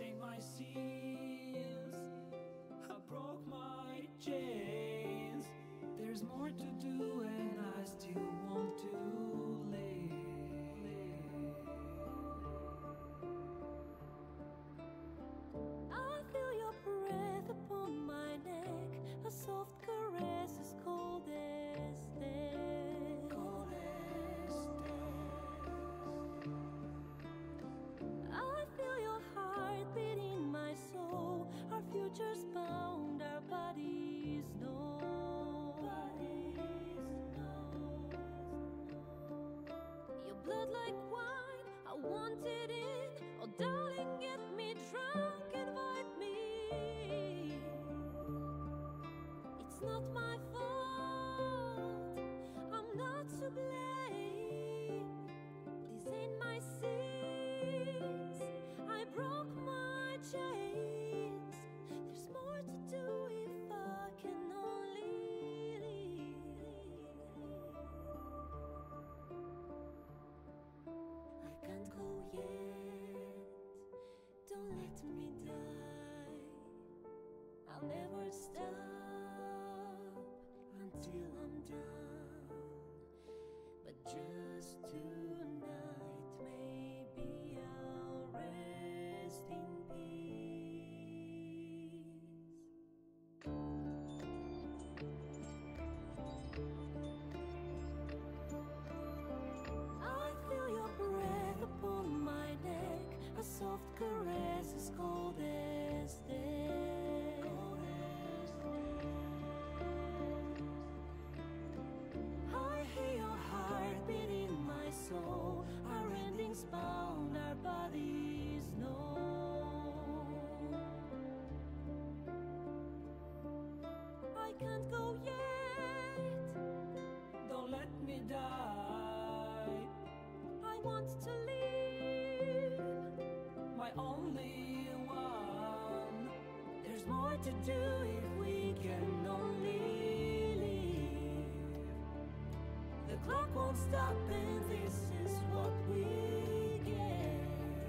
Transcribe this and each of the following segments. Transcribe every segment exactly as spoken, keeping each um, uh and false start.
ain't my seals. I broke my chains. There's more to do and I still want to live. I feel your breath upon my neck, a soft caress as cold as death. Cold as death. I feel your heartbeat in my soul. Our futures bound, our bodies know. Your blood like wine, I want it in. Oh darling, get me drunk, invite me. It's not my fault, I'm not to blame. These ain't my sins, I broke my chains. There's more to do if I can only leave. I can't go yet, don't let me die. I'll never stop until I'm done. But just tonight, maybe I'll rest in peace. I feel your breath upon my neck, a soft caress as cold as death. Cold as death. I hear your heartbeat in my soul. Our endings bound, our bodies know. I can't go yet, Don't let me die. I want to live. My only one. There's more to do if we can only live. The clock won't stop and this is what we get.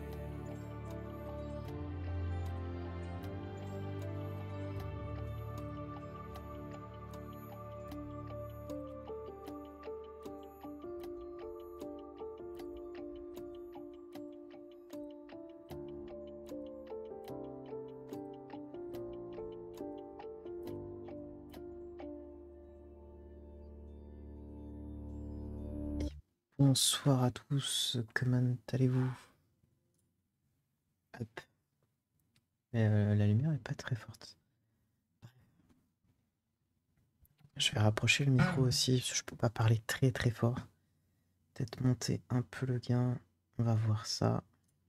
Bonsoir à tous, comment allez-vous? Hop. Mais, euh, la lumière est pas très forte. Je vais rapprocher le micro aussi, parce que je peux pas parler très très fort. Peut-être monter un peu le gain, on va voir ça.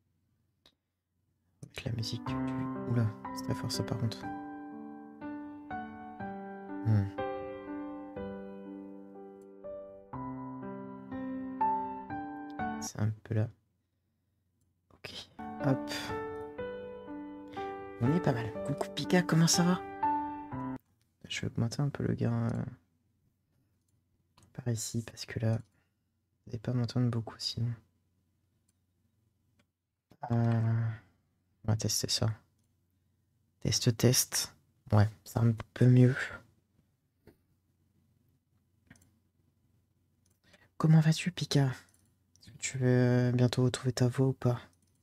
Avec la musique du... Oula, c'est très fort ça par contre. Hmm. C'est un peu là. Ok, hop. On est pas mal. Coucou Pika, comment ça va? Je vais augmenter un peu le gain euh, par ici, parce que là, vous n'allez pas m'entendre beaucoup sinon. Euh, on va tester ça. Test, test. Ouais, c'est un peu mieux. Comment vas-tu Pika? Est-ce que tu veux bientôt retrouver ta voix ou pas?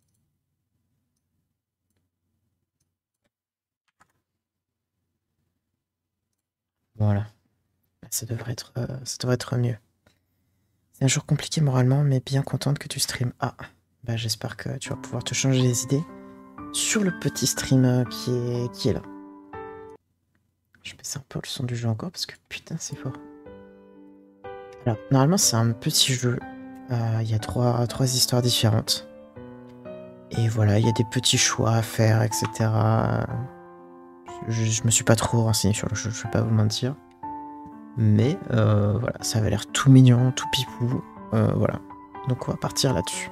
Voilà. Ça devrait être, euh, ça devrait être mieux. C'est un jour compliqué moralement, mais bien contente que tu streames. Ah, bah j'espère que tu vas pouvoir te changer les idées sur le petit stream euh, qui est, qui est là. Je baisse un peu le son du jeu encore parce que putain c'est fort. Alors, normalement c'est un petit jeu. Euh, Il y a trois, trois histoires différentes. Et voilà, il y a des petits choix à faire, et cetera. Je, je me suis pas trop renseigné sur le jeu, je vais pas vous mentir. Mais euh, voilà, ça avait l'air tout mignon, tout pipou. Euh, voilà. Donc on va partir là-dessus.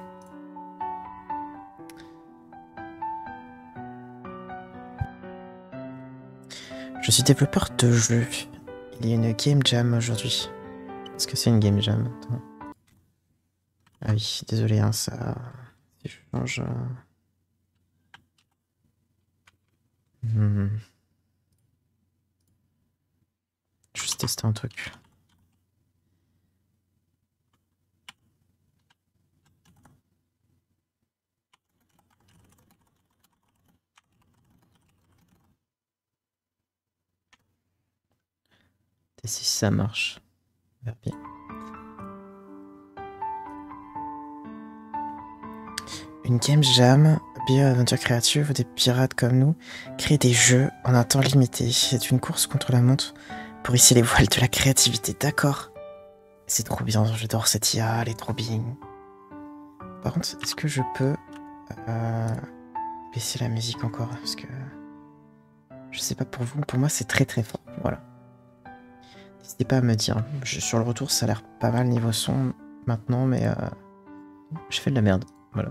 Je suis développeur de jeux. Il y a une game jam aujourd'hui. Est-ce que c'est une game jam? Attends. Ah oui, désolé, hein, ça... Si je change... Hmm. Juste tester un truc. Et si ça marche. On verra bien. Une game jam, bio-aventure créative où des pirates comme nous créent des jeux en un temps limité. C'est une course contre la montre pour hisser les voiles de la créativité. D'accord. C'est trop bien, j'adore cette I A, elle est trop bien. Par contre, est-ce que je peux euh, baisser la musique encore? Parce que je sais pas pour vous, pour moi c'est très très fort. Voilà. N'hésitez pas à me dire. Je, sur le retour, ça a l'air pas mal niveau son maintenant, mais euh, je fais de la merde. Voilà.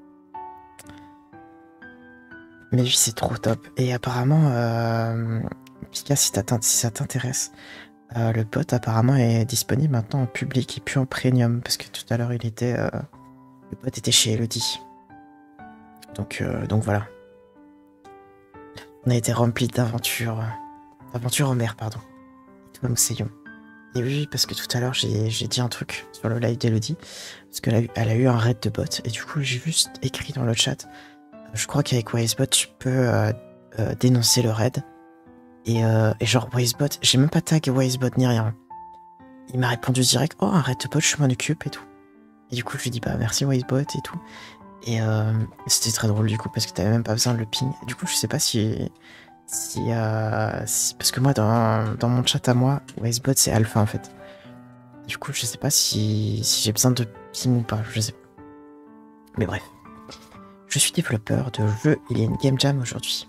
Mais oui, c'est trop top. Et apparemment, euh, Pika, si, si ça t'intéresse, euh, le bot apparemment est disponible maintenant en public et plus en premium. Parce que tout à l'heure, il était, euh, le bot était chez Elodie. Donc, euh, donc voilà. On a été rempli d'aventures. D'aventures en mer, pardon. Et tout Mousseillon. Et oui, parce que tout à l'heure, j'ai dit un truc sur le live d'Elodie. Parce qu'elle a, eu, elle a eu un raid de bot. Et du coup, j'ai juste écrit dans le chat. Je crois qu'avec Wisebot, tu peux euh, euh, dénoncer le raid. Et, euh, et genre, Wisebot, j'ai même pas tag Wisebot ni rien. Il m'a répondu direct, oh, un raid de bot, je m'en occupe et tout. Et du coup, je lui dis, bah merci Wisebot et tout. Et euh, c'était très drôle du coup, parce que t'avais même pas besoin de le ping. Du coup, je sais pas si. si, euh, si parce que moi, dans, dans mon chat à moi, Wisebot, c'est alpha en fait. Du coup, je sais pas si, si j'ai besoin de ping ou pas, je sais pas. Mais bref. Je suis développeur de jeux, il y a une game jam aujourd'hui.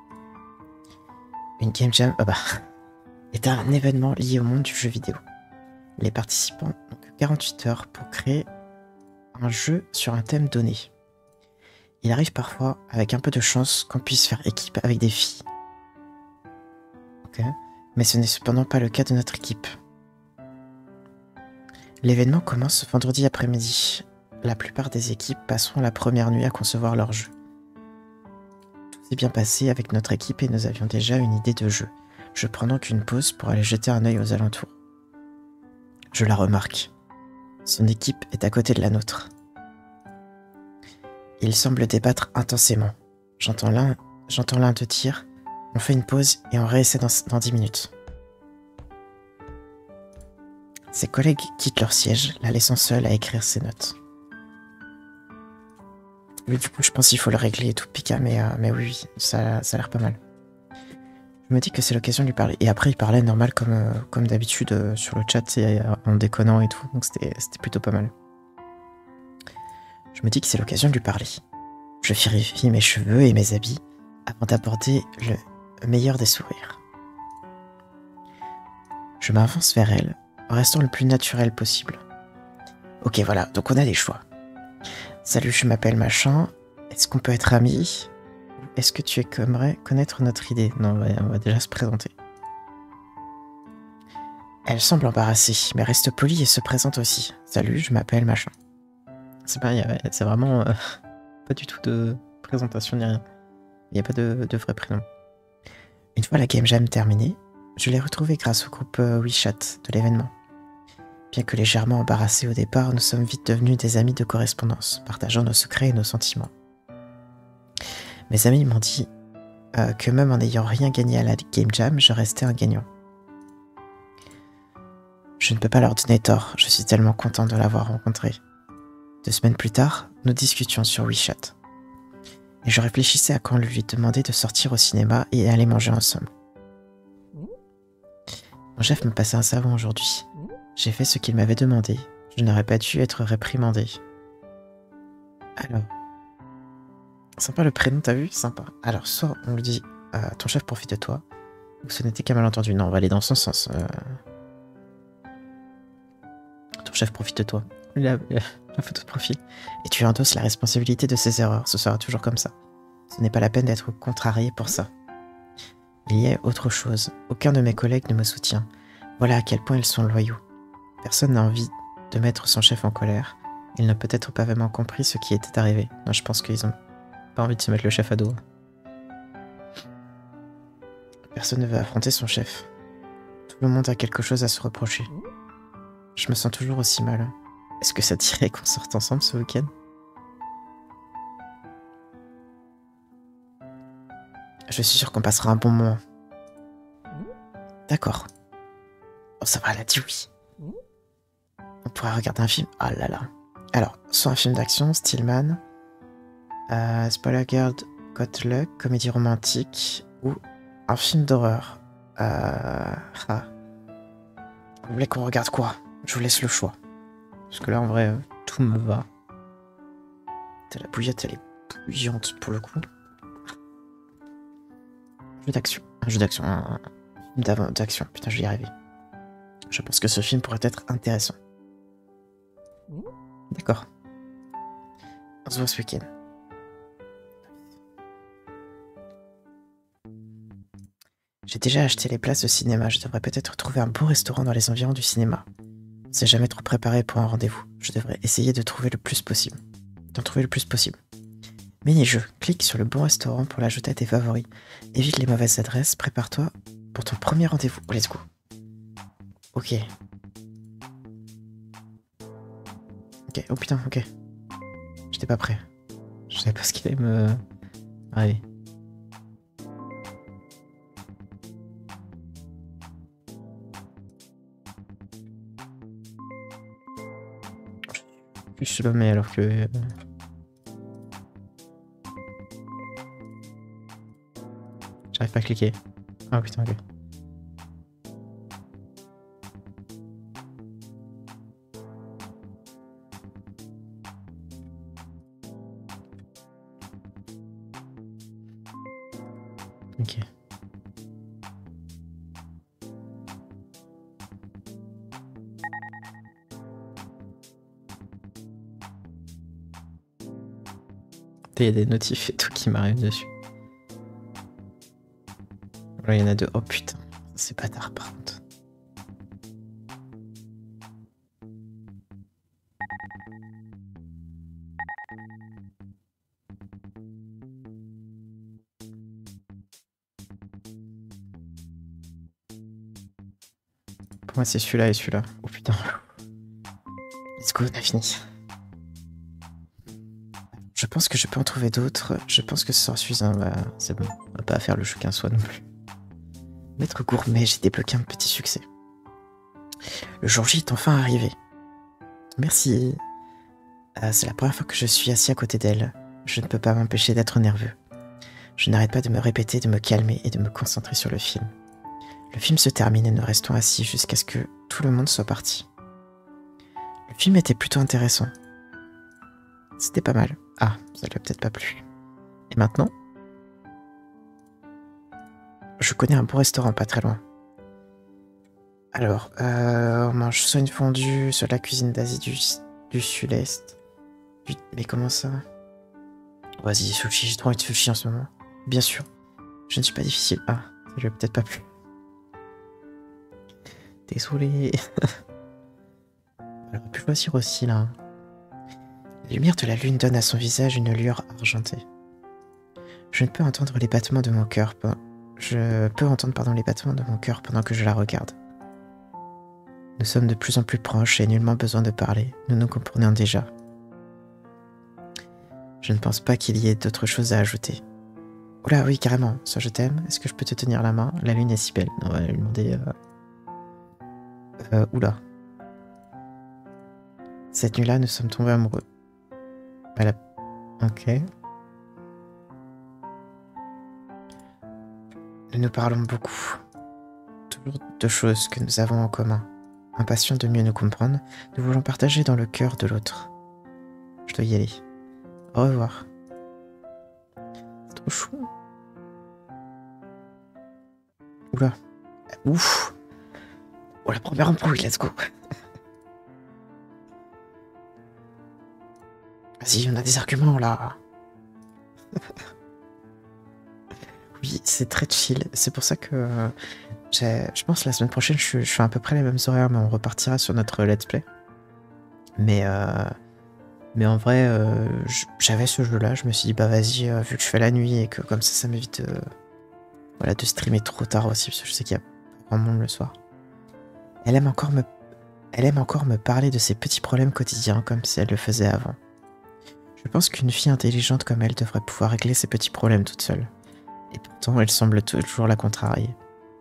Une game jam oh bah, est un événement lié au monde du jeu vidéo. Les participants ont que quarante-huit heures pour créer un jeu sur un thème donné. Il arrive parfois, avec un peu de chance, qu'on puisse faire équipe avec des filles. Ok. Mais ce n'est cependant pas le cas de notre équipe. L'événement commence vendredi après-midi. La plupart des équipes passeront la première nuit à concevoir leur jeu. Tout s'est bien passé avec notre équipe et nous avions déjà une idée de jeu. Je prends donc une pause pour aller jeter un œil aux alentours. Je la remarque. Son équipe est à côté de la nôtre. Ils semblent débattre intensément. J'entends l'un j'entends l'un de dire « On fait une pause et on réessaie dans, dans dix minutes ». Ses collègues quittent leur siège, la laissant seule à écrire ses notes. Oui, du coup, je pense qu'il faut le régler et tout, Pika, mais, euh, mais oui, oui, ça, ça a l'air pas mal. Je me dis que c'est l'occasion de lui parler. Et après, il parlait normal comme, euh, comme d'habitude euh, sur le chat, et, euh, en déconnant et tout, donc c'était plutôt pas mal. Je me dis que c'est l'occasion de lui parler. Je vérifie mes cheveux et mes habits avant d'aborder le meilleur des sourires. Je m'avance vers elle, en restant le plus naturel possible. Ok, voilà, donc on a des choix. Salut, je m'appelle machin. Est-ce qu'on peut être amis? Est-ce que tu aimerais connaître notre idée? Non, on va, on va déjà se présenter. Elle semble embarrassée, mais reste polie et se présente aussi. Salut, je m'appelle machin. C'est pas, c'est vraiment euh, pas du tout de présentation ni rien. Il n'y a pas de, de vrai prénom. Une fois la game jam terminée, je l'ai retrouvée grâce au groupe euh, WeChat de l'événement. Bien que légèrement embarrassés au départ, nous sommes vite devenus des amis de correspondance, partageant nos secrets et nos sentiments. Mes amis m'ont dit euh, que même en n'ayant rien gagné à la game jam, je restais un gagnant. Je ne peux pas leur donner tort, je suis tellement content de l'avoir rencontré. Deux semaines plus tard, nous discutions sur WeChat. Et je réfléchissais à quand lui demander de sortir au cinéma et aller manger ensemble. Mon chef me passait un savon aujourd'hui. J'ai fait ce qu'il m'avait demandé. Je n'aurais pas dû être réprimandé. Alors. Sympa le prénom, t'as vu? Sympa. Alors, soit on lui dit euh, ton chef profite de toi, ou ce n'était qu'un malentendu. Non, on va aller dans son sens. Euh... Ton chef profite de toi. La, la, la photo de profil. Et tu endosses la responsabilité de ses erreurs. Ce sera toujours comme ça. Ce n'est pas la peine d'être contrarié pour ça. Il y a autre chose. Aucun de mes collègues ne me soutient. Voilà à quel point ils sont loyaux. Personne n'a envie de mettre son chef en colère. Il n'a peut-être pas vraiment compris ce qui était arrivé. Non, je pense qu'ils ont pas envie de se mettre le chef à dos. Personne ne veut affronter son chef. Tout le monde a quelque chose à se reprocher. Je me sens toujours aussi mal. Est-ce que ça te dirait qu'on sorte ensemble ce week-end? Je suis sûr qu'on passera un bon moment. D'accord. Oh, ça va, elle a dit oui. On pourrait regarder un film. Ah là là. Alors, soit un film d'action, Stillman, euh, Spoiler Girl, Got Luck, comédie romantique, ou un film d'horreur. Euh... Ah. Vous voulez qu'on regarde quoi? Je vous laisse le choix. Parce que là, en vrai, euh, tout me va. La bouillotte, elle est bouillante pour le coup. Un jeu d'action. Un jeu d'action. Un film d'action. Putain, je vais y arriver. Je pense que ce film pourrait être intéressant. D'accord. On se voit ce week-end. J'ai déjà acheté les places de cinéma. Je devrais peut-être trouver un bon restaurant dans les environs du cinéma. On s'est jamais trop préparé pour un rendez-vous. Je devrais essayer de trouver le plus possible. D'en trouver le plus possible. Mini-jeu. Clique sur le bon restaurant pour l'ajouter à tes favoris. Évite les mauvaises adresses. Prépare-toi pour ton premier rendez-vous. Let's go. Ok. Ok. Oh putain, ok. J'étais pas prêt. Je savais pas ce qu'il allait me... Allez. Je le mets alors que... J'arrive pas à cliquer. Ah putain, ok. Ok. Il y a des notifs et tout qui m'arrivent dessus. Là, il y en a deux. Oh putain, c'est pas tard par contre. Pour moi, c'est celui-là et celui-là. Oh putain. Let's go, on a fini. Je pense que je peux en trouver d'autres. Je pense que ce sera suffisant. Bah, c'est bon. On va pas faire le jeu qu'un soit non plus. Maître gourmet, j'ai débloqué un petit succès. Le jour J est enfin arrivé. Merci. Euh, c'est la première fois que je suis assis à côté d'elle. Je ne peux pas m'empêcher d'être nerveux. Je n'arrête pas de me répéter, de me calmer et de me concentrer sur le film. Le film se termine et nous restons assis jusqu'à ce que tout le monde soit parti. Le film était plutôt intéressant. C'était pas mal. Ah, ça lui a peut-être pas plu. Et maintenant? Je connais un bon restaurant pas très loin. Alors, euh, on mange soit une fondue, soit la cuisine d'Asie du, du Sud-Est. Mais comment ça? Vas-y, sushi, j'ai trop envie de sushi en ce moment. Bien sûr. Je ne suis pas difficile. Ah, ça lui a peut-être pas plu. Désolé. Elle aurait pu choisir aussi, là. La lumière de la lune donne à son visage une lueur argentée. Je ne peux entendre les battements de mon cœur. Je peux entendre pardon, les battements de mon cœur pendant que je la regarde. Nous sommes de plus en plus proches et nullement besoin de parler. Nous nous comprenons déjà. Je ne pense pas qu'il y ait d'autre chose à ajouter. Oula, oui, carrément. Soit je t'aime. Est-ce que je peux te tenir la main? La lune est si belle. On va lui demander... Euh... Euh, oula. Cette nuit-là, nous sommes tombés amoureux. Elle a... Ok. Nous nous parlons beaucoup. Toujours de choses que nous avons en commun. Impatients de mieux nous comprendre, nous voulons partager dans le cœur de l'autre. Je dois y aller. Au revoir. C'est trop chou. Oula. Ouf. Oh, la première embrouille, let's go. Vas-y, on a des arguments là. Oui, c'est très chill. C'est pour ça que euh, je pense la semaine prochaine, je, je fais à peu près les mêmes horaires, mais on repartira sur notre let's play. Mais, euh, mais en vrai, euh, j'avais ce jeu-là. Je me suis dit, bah vas-y, euh, vu que je fais la nuit et que comme ça, ça m'évite de, Voilà, de streamer trop tard aussi, parce que je sais qu'il y a pas grand monde le soir. Elle aime encore me, elle aime encore me parler de ses petits problèmes quotidiens, comme si elle le faisait avant. Je pense qu'une fille intelligente comme elle devrait pouvoir régler ses petits problèmes toute seule. Et pourtant, elle semble toujours la contrarier.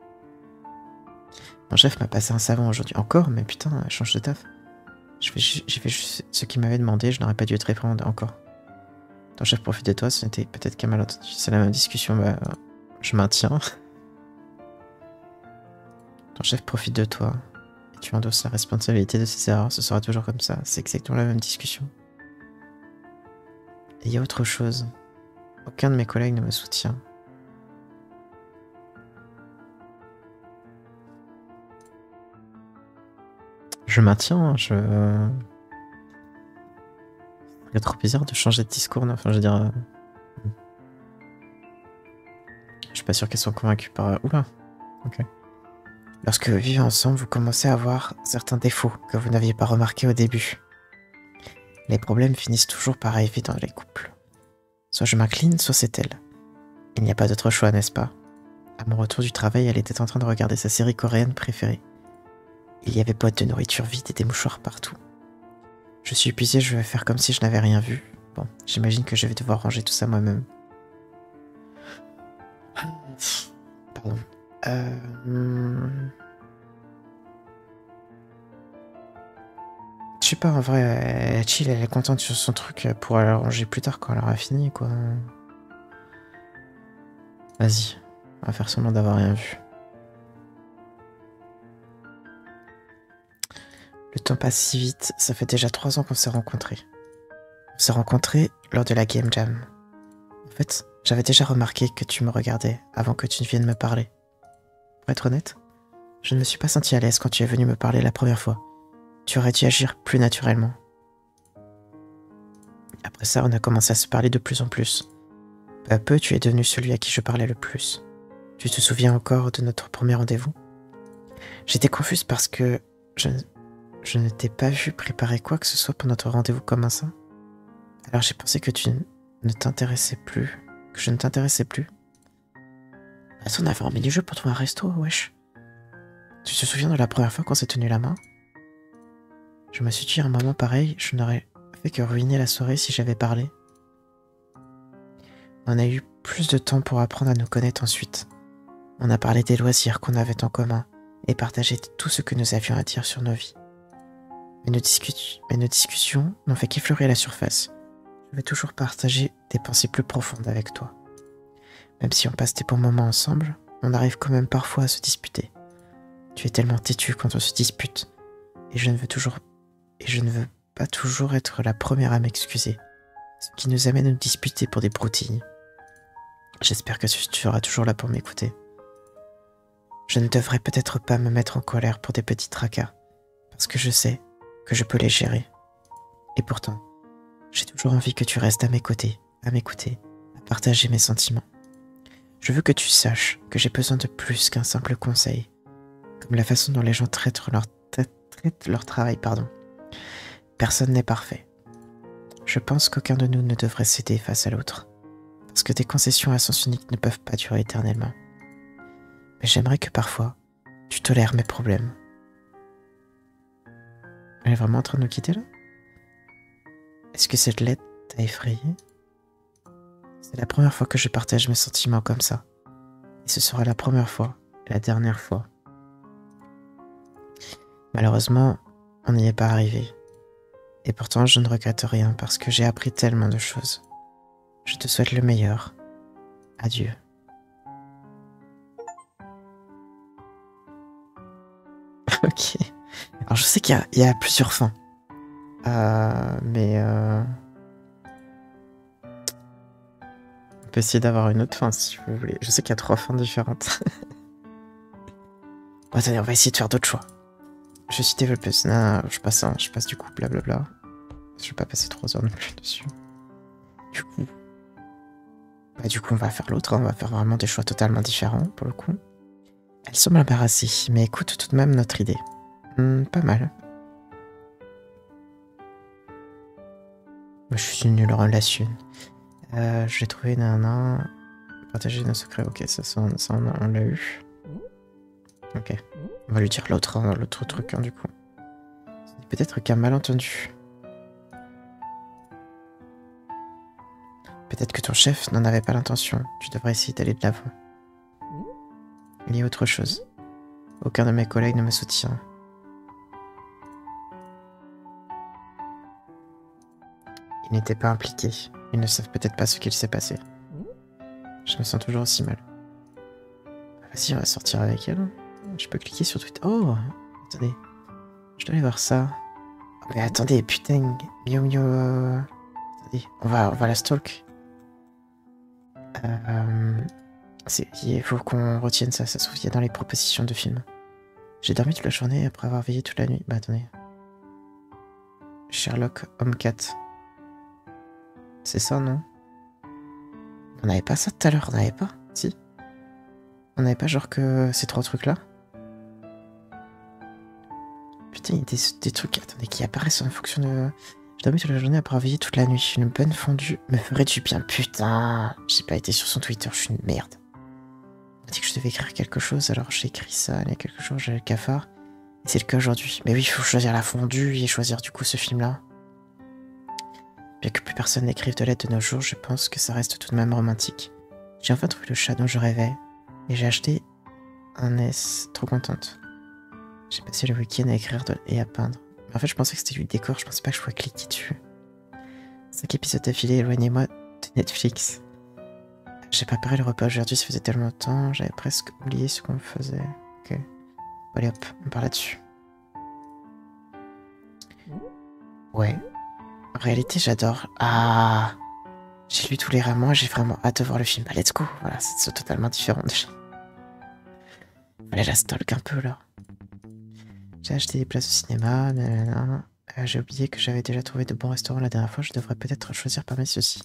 Mon chef m'a passé un savon aujourd'hui. Encore? Mais putain, elle change de taf. J'ai fait juste ce qu'il m'avait demandé, je n'aurais pas dû être réprimandé encore. Ton chef profite de toi, ce n'était peut-être qu'un malentendu. C'est la même discussion, bah, je maintiens. Ton chef profite de toi, et tu endosses la responsabilité de ses erreurs, ce sera toujours comme ça, c'est exactement la même discussion. Et il y a autre chose. Aucun de mes collègues ne me soutient. Je maintiens, je... Il y a trop plaisir de changer de discours, non enfin je veux dire... Euh... Je suis pas sûr qu'elles soient convaincues par... Oula, ok. Lorsque vous vivez ensemble, vous commencez à avoir certains défauts que vous n'aviez pas remarqués au début. Les problèmes finissent toujours par arriver dans les couples. Soit je m'incline, soit c'est elle. Il n'y a pas d'autre choix, n'est-ce pas? À mon retour du travail, elle était en train de regarder sa série coréenne préférée. Il y avait boîtes de nourriture vide et des mouchoirs partout. Je suis épuisé, je vais faire comme si je n'avais rien vu. Bon, j'imagine que je vais devoir ranger tout ça moi-même. Pardon. Euh... Je sais pas, en vrai, elle chill, elle est contente sur son truc pour aller ranger plus tard quand elle aura fini, quoi. Vas-y, on va faire semblant d'avoir rien vu. Le temps passe si vite, ça fait déjà trois ans qu'on s'est rencontrés. On s'est rencontrés lors de la Game Jam. En fait, j'avais déjà remarqué que tu me regardais avant que tu ne viennes me parler. Pour être honnête, je ne me suis pas senti à l'aise quand tu es venu me parler la première fois. Tu aurais dû agir plus naturellement. Après ça, on a commencé à se parler de plus en plus. Peu à peu, tu es devenu celui à qui je parlais le plus. Tu te souviens encore de notre premier rendez-vous? J'étais confuse parce que je, je ne t'ai pas vu préparer quoi que ce soit pour notre rendez-vous comme ça. Alors j'ai pensé que tu ne t'intéressais plus, que je ne t'intéressais plus. Attends, on avait remis du jeu pour trouver un resto, wesh. Tu te souviens de la première fois qu'on s'est tenu la main? Je me suis dit à un moment pareil, je n'aurais fait que ruiner la soirée si j'avais parlé. On a eu plus de temps pour apprendre à nous connaître ensuite. On a parlé des loisirs qu'on avait en commun et partagé tout ce que nous avions à dire sur nos vies. Mais nos, discu- mais nos discussions n'ont fait qu'effleurer la surface. Je vais toujours partager des pensées plus profondes avec toi. Même si on passe des bons moments ensemble, on arrive quand même parfois à se disputer. Tu es tellement têtu quand on se dispute, et je ne veux toujours et je ne veux pas toujours être la première à m'excuser, ce qui nous amène à nous disputer pour des broutilles. J'espère que tu seras toujours là pour m'écouter. Je ne devrais peut-être pas me mettre en colère pour des petits tracas, parce que je sais que je peux les gérer. Et pourtant, j'ai toujours envie que tu restes à mes côtés, à m'écouter, à partager mes sentiments. Je veux que tu saches que j'ai besoin de plus qu'un simple conseil, comme la façon dont les gens traitent leur, traitent leur travail, pardon. Personne n'est parfait. Je pense qu'aucun de nous ne devrait céder face à l'autre, parce que des concessions à sens unique ne peuvent pas durer éternellement. Mais j'aimerais que parfois, tu tolères mes problèmes. Elle est vraiment en train de nous quitter là? Est-ce que cette lettre t'a effrayé? C'est la première fois que je partage mes sentiments comme ça. Et ce sera la première fois et la dernière fois. Malheureusement, on n'y est pas arrivé. Et pourtant, je ne regrette rien parce que j'ai appris tellement de choses. Je te souhaite le meilleur. Adieu. Ok. Alors, je sais qu'il y, y a plusieurs fins. Euh, mais... Euh... On peut essayer d'avoir une autre fin si vous voulez. Je sais qu'il y a trois fins différentes. Bon, attendez, on va essayer de faire d'autres choix. Je suis développeuse. Non, je passe, un, je passe du coup, blablabla. Je vais pas passer trois heures non plus dessus. Du coup... Bah du coup, on va faire l'autre. Hein. On va faire vraiment des choix totalement différents, pour le coup. Elle semble embarrassée, mais écoute tout de même notre idée. Hmm, pas mal. Moi, je suis une nulle relation. Euh, je l'ai trouvé, nan, Partager nos secrets, ok, ça, ça, ça on, on l'a eu. Ok. On va lui dire l'autre hein, l'autre truc, hein, du coup. Peut-être qu'un malentendu. Peut-être que ton chef n'en avait pas l'intention. Tu devrais essayer d'aller de l'avant. Il y a autre chose. Aucun de mes collègues ne me soutient. Ils n'étaient pas impliqués. Ils ne savent peut-être pas ce qu'il s'est passé. Je me sens toujours aussi mal. Vas-y, on va sortir avec elle. Je peux cliquer sur Twitter. Oh, attendez. Je dois aller voir ça. Oh, mais attendez, putain. Miu miu. Euh... Attendez, on va, on va la stalk. Euh... Il faut qu'on retienne ça. Ça se trouve, il y a dans les propositions de films. J'ai dormi toute la journée après avoir veillé toute la nuit. Bah attendez. Sherlock Homecat. C'est ça, non? On n'avait pas ça tout à l'heure, on n'avait pas? Si? On n'avait pas genre que ces trois trucs-là? Putain, il y a des, des trucs attendez, qui apparaissent en fonction de... J'ai dormi toute la journée après avoir veillé toute la nuit. Une bonne fondue me ferait du bien. Putain, j'ai pas été sur son Twitter, je suis une merde. On m'a dit que je devais écrire quelque chose, alors j'ai écrit ça, il y a quelque chose, j'ai le cafard. Et c'est le cas aujourd'hui. Mais oui, il faut choisir la fondue et choisir du coup ce film-là. Bien que plus personne n'écrive de lettres de nos jours, je pense que ça reste tout de même romantique. J'ai enfin trouvé le chat dont je rêvais, et j'ai acheté un S. Trop contente. J'ai passé le week-end à écrire de... et à peindre. Mais en fait, je pensais que c'était du décor, je pensais pas que je pouvais cliquer dessus. Cinq épisodes d'affilée, éloignez-moi de Netflix. J'ai préparé le repas aujourd'hui, ça faisait tellement de temps, j'avais presque oublié ce qu'on faisait. Ok. Allez hop, on part là-dessus. Ouais. En réalité, j'adore. Ah, j'ai lu tous les romans et j'ai vraiment hâte de voir le film. Bah, let's go. Voilà, c'est totalement différent déjà. Allez, la stalk un peu là. J'ai acheté des places au cinéma. Euh, j'ai oublié que j'avais déjà trouvé de bons restaurants la dernière fois. Je devrais peut-être choisir parmi ceux-ci.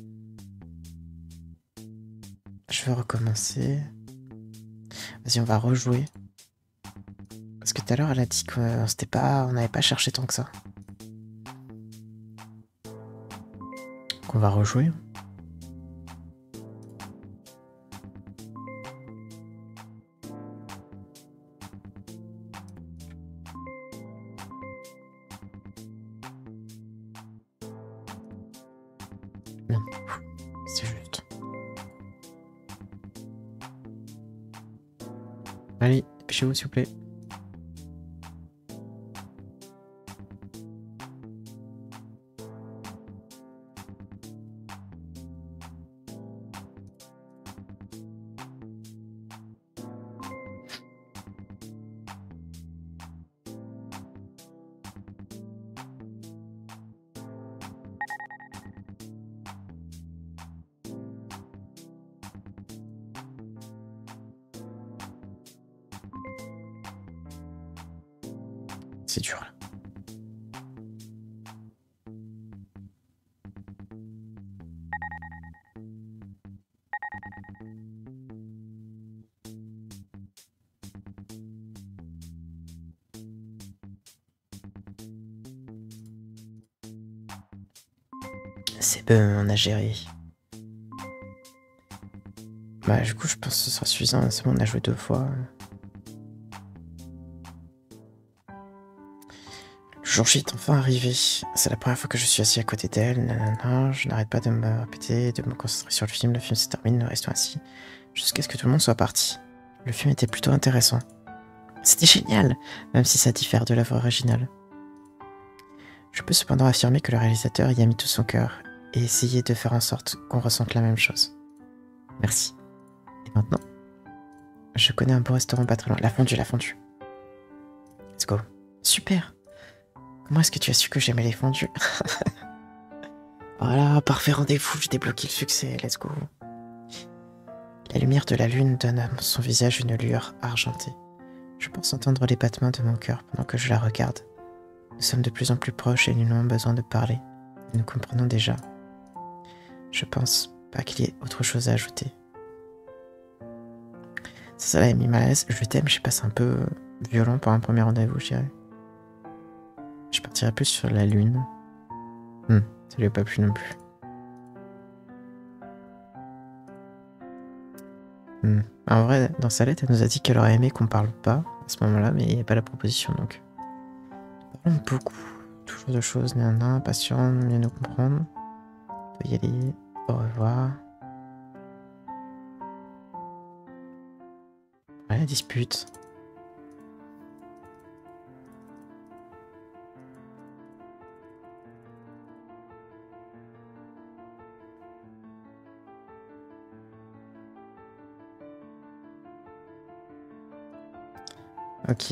Je vais recommencer. Vas-y, on va rejouer. Parce que tout à l'heure, elle a dit qu'on s'était pas, on n'avait pas cherché tant que ça. On va rejouer. Non, c'est juste. Allez, dépêchez-vous s'il vous plaît. C'est dur là. C'est bon, on a géré. Bah du coup je pense que ce sera suffisant, c'est bon, on a joué deux fois. Le jour J est enfin arrivé. C'est la première fois que je suis assis à côté d'elle. Nanana, je n'arrête pas de me répéter, de me concentrer sur le film. Le film se termine, nous restons assis jusqu'à ce que tout le monde soit parti. Le film était plutôt intéressant. C'était génial, même si ça diffère de l'œuvre originale. Je peux cependant affirmer que le réalisateur y a mis tout son cœur et essayé de faire en sorte qu'on ressente la même chose. Merci. Et maintenant, je connais un beau restaurant pas très loin. La fondue, la fondue. Let's go. Super. Comment est-ce que tu as su que j'aimais les fondues? Voilà, parfait rendez-vous, j'ai débloqué le succès, let's go. La lumière de la lune donne à son visage une lueur argentée. Je pense entendre les battements de mon cœur pendant que je la regarde. Nous sommes de plus en plus proches et nous n'avons besoin de parler. Nous comprenons déjà. Je pense pas qu'il y ait autre chose à ajouter. Ça, ça l'a mis mal à l'aise. Je t'aime, je passe un peu violent pour un premier rendez-vous, je dirais. Je partirais plus sur la lune. Hmm, ça lui a pas plu non plus. Hmm. En vrai, dans sa lettre, elle nous a dit qu'elle aurait aimé qu'on parle pas à ce moment-là, mais il n'y a pas la proposition donc. Parlons beaucoup. Toujours de choses, nana, patient, mieux nous comprendre. On peut y aller. Au revoir. Ouais, la dispute. Ok.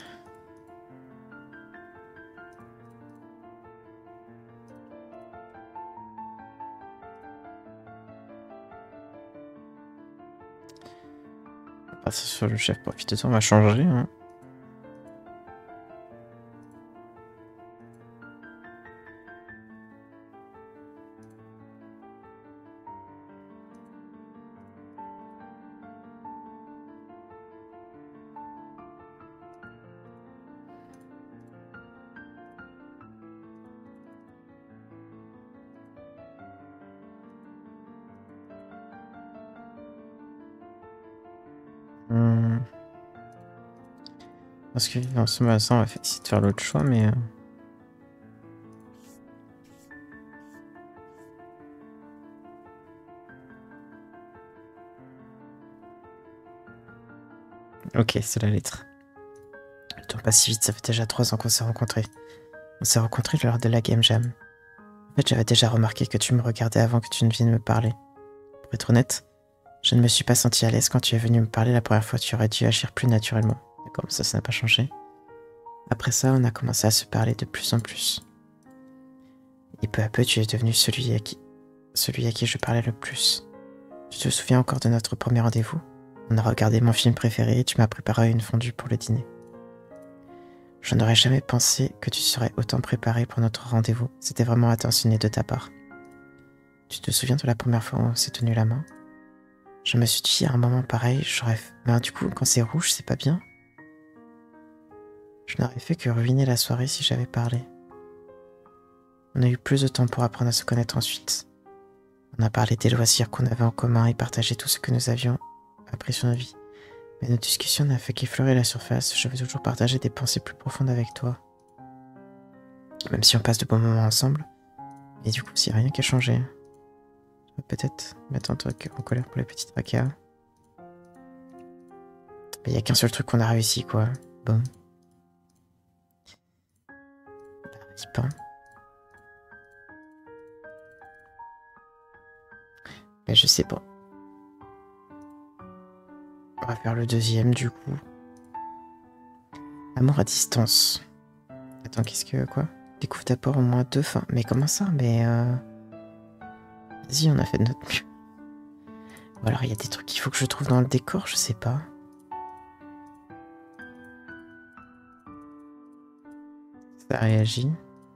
On va passer sur le chef profite de temps, on va changer. Hein. Hmm. Parce que dans ce moment-là, on va essayer de faire l'autre choix, mais... Euh... Ok, c'est la lettre. Le temps passe si vite, ça fait déjà trois ans qu'on s'est rencontrés. On s'est rencontrés lors de la Game Jam. En fait, j'avais déjà remarqué que tu me regardais avant que tu ne viennes me parler. Pour être honnête, je ne me suis pas senti à l'aise quand tu es venu me parler la première fois, tu aurais dû agir plus naturellement. D'accord, ça, ça n'a pas changé. Après ça, on a commencé à se parler de plus en plus. Et peu à peu, tu es devenu celui à qui, celui à qui je parlais le plus. Tu te souviens encore de notre premier rendez-vous? On a regardé mon film préféré et tu m'as préparé une fondue pour le dîner. Je n'aurais jamais pensé que tu serais autant préparé pour notre rendez-vous. C'était vraiment attentionné de ta part. Tu te souviens de la première fois où on s'est tenu la main? Je me suis dit à un moment pareil, j'aurais... Mais du coup, quand c'est rouge, c'est pas bien? Je n'aurais fait que ruiner la soirée si j'avais parlé. On a eu plus de temps pour apprendre à se connaître ensuite. On a parlé des loisirs qu'on avait en commun et partagé tout ce que nous avions appris sur nos vies. Mais nos discussions n'ont fait qu'effleurer la surface. Je veux toujours partager des pensées plus profondes avec toi. Même si on passe de bons moments ensemble. Et du coup, s'il n'y a rien qui a changé. Je vais peut-être mettre un truc en colère pour les petits tracas. Il n'y a qu'un seul truc qu'on a réussi, quoi. Bon. Rip, hein. Mais je sais pas. On va faire le deuxième, du coup. Amour à distance. Attends, qu'est-ce que... Quoi? Découvre d'abord au moins deux fins. Mais comment ça? Mais... Euh... Vas-y, on a fait de notre mieux. Ou alors, il y a des trucs qu'il faut que je trouve dans le décor, je sais pas. Ça réagit.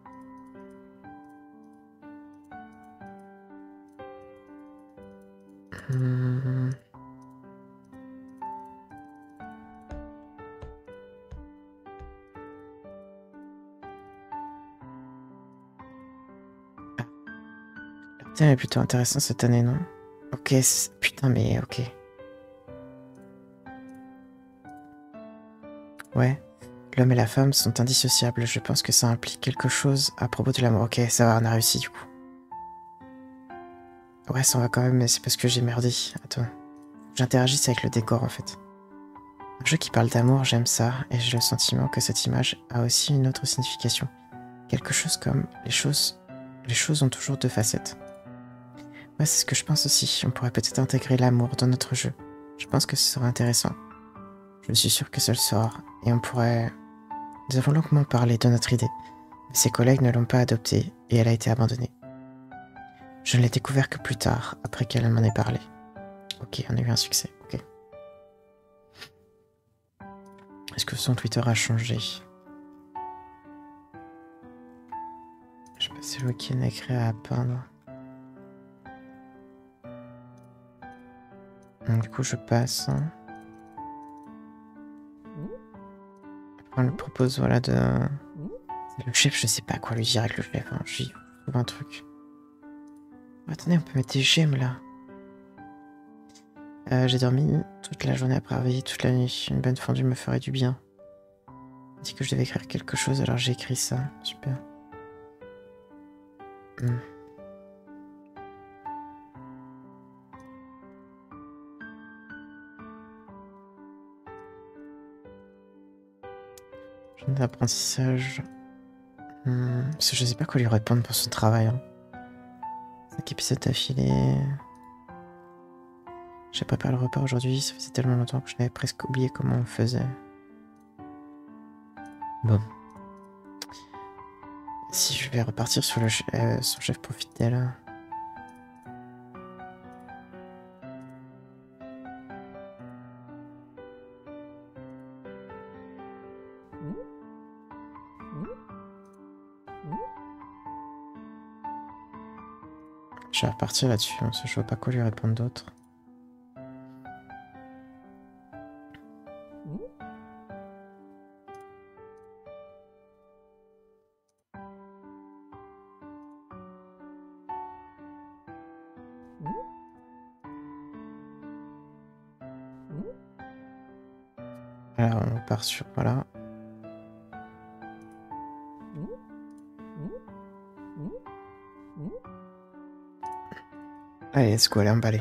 Hum... Le thème est plutôt intéressant cette année, non? Ok, putain, mais ok. Ouais, l'homme et la femme sont indissociables. Je pense que ça implique quelque chose à propos de l'amour. Ok, ça va, on a réussi du coup. Ouais, ça va quand même, mais c'est parce que j'ai merdé. Attends. J'interagisse avec le décor en fait. Un jeu qui parle d'amour, j'aime ça, et j'ai le sentiment que cette image a aussi une autre signification. Quelque chose comme les choses, les choses ont toujours deux facettes. Ouais, c'est ce que je pense aussi. On pourrait peut-être intégrer l'amour dans notre jeu. Je pense que ce serait intéressant. Je suis sûr que ça le sera, et on pourrait... Nous avons longuement parlé de notre idée, mais ses collègues ne l'ont pas adoptée, et elle a été abandonnée. Je ne l'ai découvert que plus tard, après qu'elle m'en ait parlé. Ok, on a eu un succès, ok. Est-ce que son Twitter a changé? Je passais le week-end à écrire à peindre. Donc, du coup, je passe. Hein. On lui propose, voilà, de... Le chef, je sais pas quoi lui dire avec le chef. Hein. J'y trouve un truc. Oh, attendez, on peut mettre des gemmes, là. Euh, j'ai dormi toute la journée après avoir veillé toute la nuit. Une bonne fondue me ferait du bien. On dit que je devais écrire quelque chose, alors j'ai écrit ça. Super. Hmm. Journée d'apprentissage. Hmm. Parce que je sais pas quoi lui répondre pour son travail. Hein. Cinq épisodes d'affilée. J'ai préparé le repas aujourd'hui, ça faisait tellement longtemps que je n'avais presque oublié comment on faisait. Bon. Si je vais repartir sur le ch euh, son chef profite d'elle. Je vais repartir là-dessus, hein, parce que je vois pas quoi lui répondre d'autre. Alors on part sur... Voilà. Allez, let's go, allez, emballer.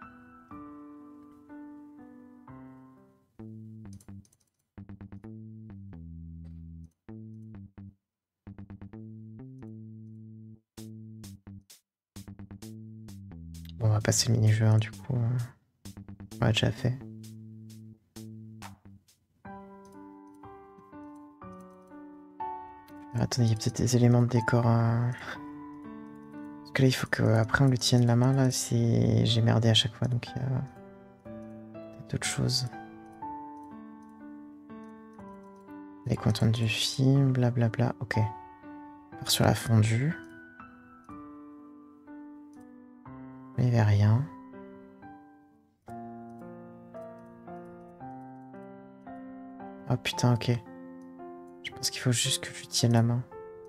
Bon, on va passer le mini-jeu, hein, du coup. Euh... On l'a déjà fait. Attendez, il y a peut-être des éléments de décor. Hein... Parce que là, il faut qu'après on lui tienne la main, là. C'est... J'ai merdé à chaque fois, donc il y a peut-être d'autres choses. Les contents du film, blablabla. Ok. On part sur la fondue. Il n'y avait rien. Oh putain, ok. Je pense qu'il faut juste que je lui tienne la main.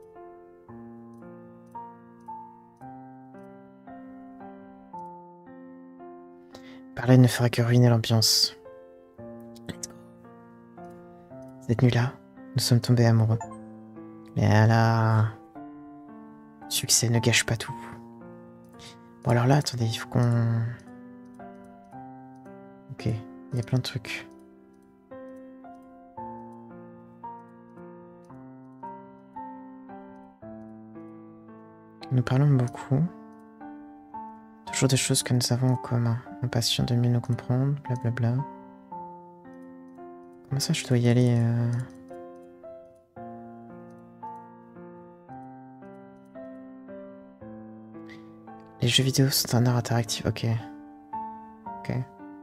Parler ne fera que ruiner l'ambiance. Cette nuit-là, nous sommes tombés amoureux. Mais là... Succès ne gâche pas tout. Bon alors là, attendez, il faut qu'on... Ok, il y a plein de trucs. Nous parlons beaucoup. Toujours des choses que nous avons en commun. Impatient de mieux nous comprendre, blablabla. Comment ça, je dois y aller euh... Les jeux vidéo sont un art interactif, ok. Ok.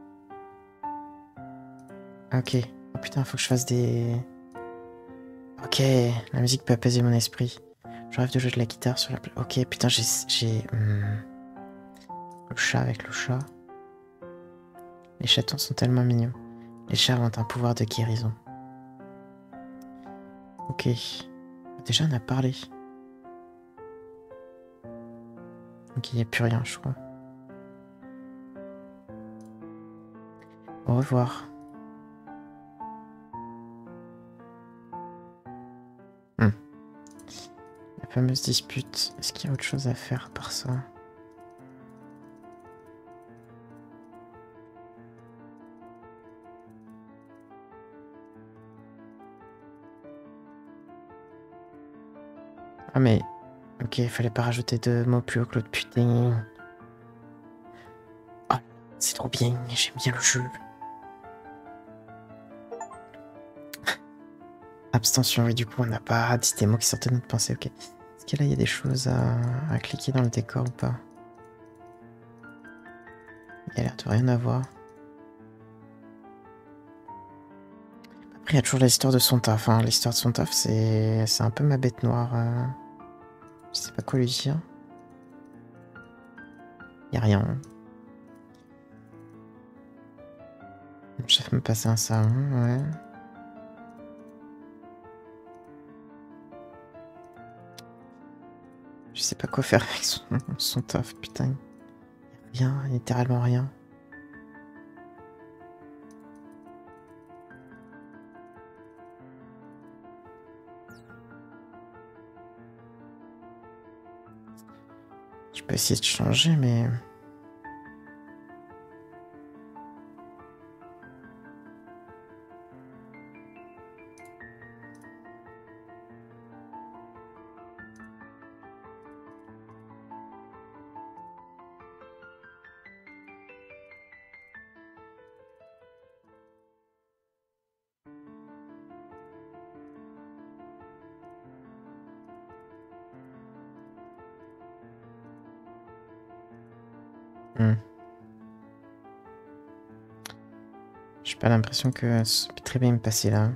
Ok. Oh putain, faut que je fasse des... Ok, la musique peut apaiser mon esprit. Je rêve de jouer de la guitare sur la... Ok, putain, j'ai... j'ai hum... Le chat avec le chat. Les chatons sont tellement mignons. Les chats ont un pouvoir de guérison. Ok. Déjà, on a parlé. Donc, il n'y a plus rien, je crois. Au revoir. Hmm. La fameuse dispute. Est-ce qu'il y a autre chose à faire par ça? Ah mais... Ok, il fallait pas rajouter de mots plus haut que l'autre, putain. Oh, c'est trop bien, j'aime bien le jeu. Abstention, et du coup on n'a pas dit des mots qui sortaient de notre pensée, ok. Est-ce que là il y a des choses à, à cliquer dans le décor ou pas? Il y a l'air de rien avoir. Après il y a toujours l'histoire de son taf, hein. L'histoire de son taf c'est un peu ma bête noire. Euh... Je sais pas quoi lui dire. Y a rien. Mon chef me passait un salon, ouais. Je sais pas quoi faire avec son, son taf, putain. Rien, littéralement rien. peux essayer de changer, mais... Hmm. J'ai pas l'impression que ça peut très bien me passer là.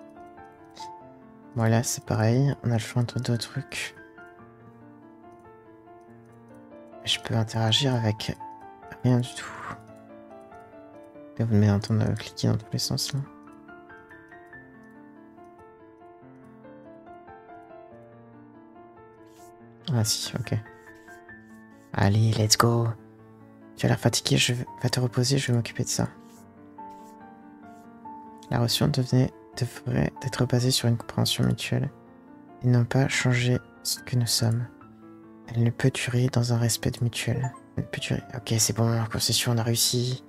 Voilà, c'est pareil. On a le choix entre deux trucs. Je peux interagir avec rien du tout. Là, vous m'avez entendu cliquer dans tous les sens là. Ah si, ok. Allez, let's go. Tu as l'air fatigué, je vais te reposer, je vais m'occuper de ça. La relation devenait, devrait être basée sur une compréhension mutuelle et non pas changer ce que nous sommes. Elle ne peut durer dans un respect mutuel. Elle ne peut durer. Ok, c'est bon, la concession, on a réussi.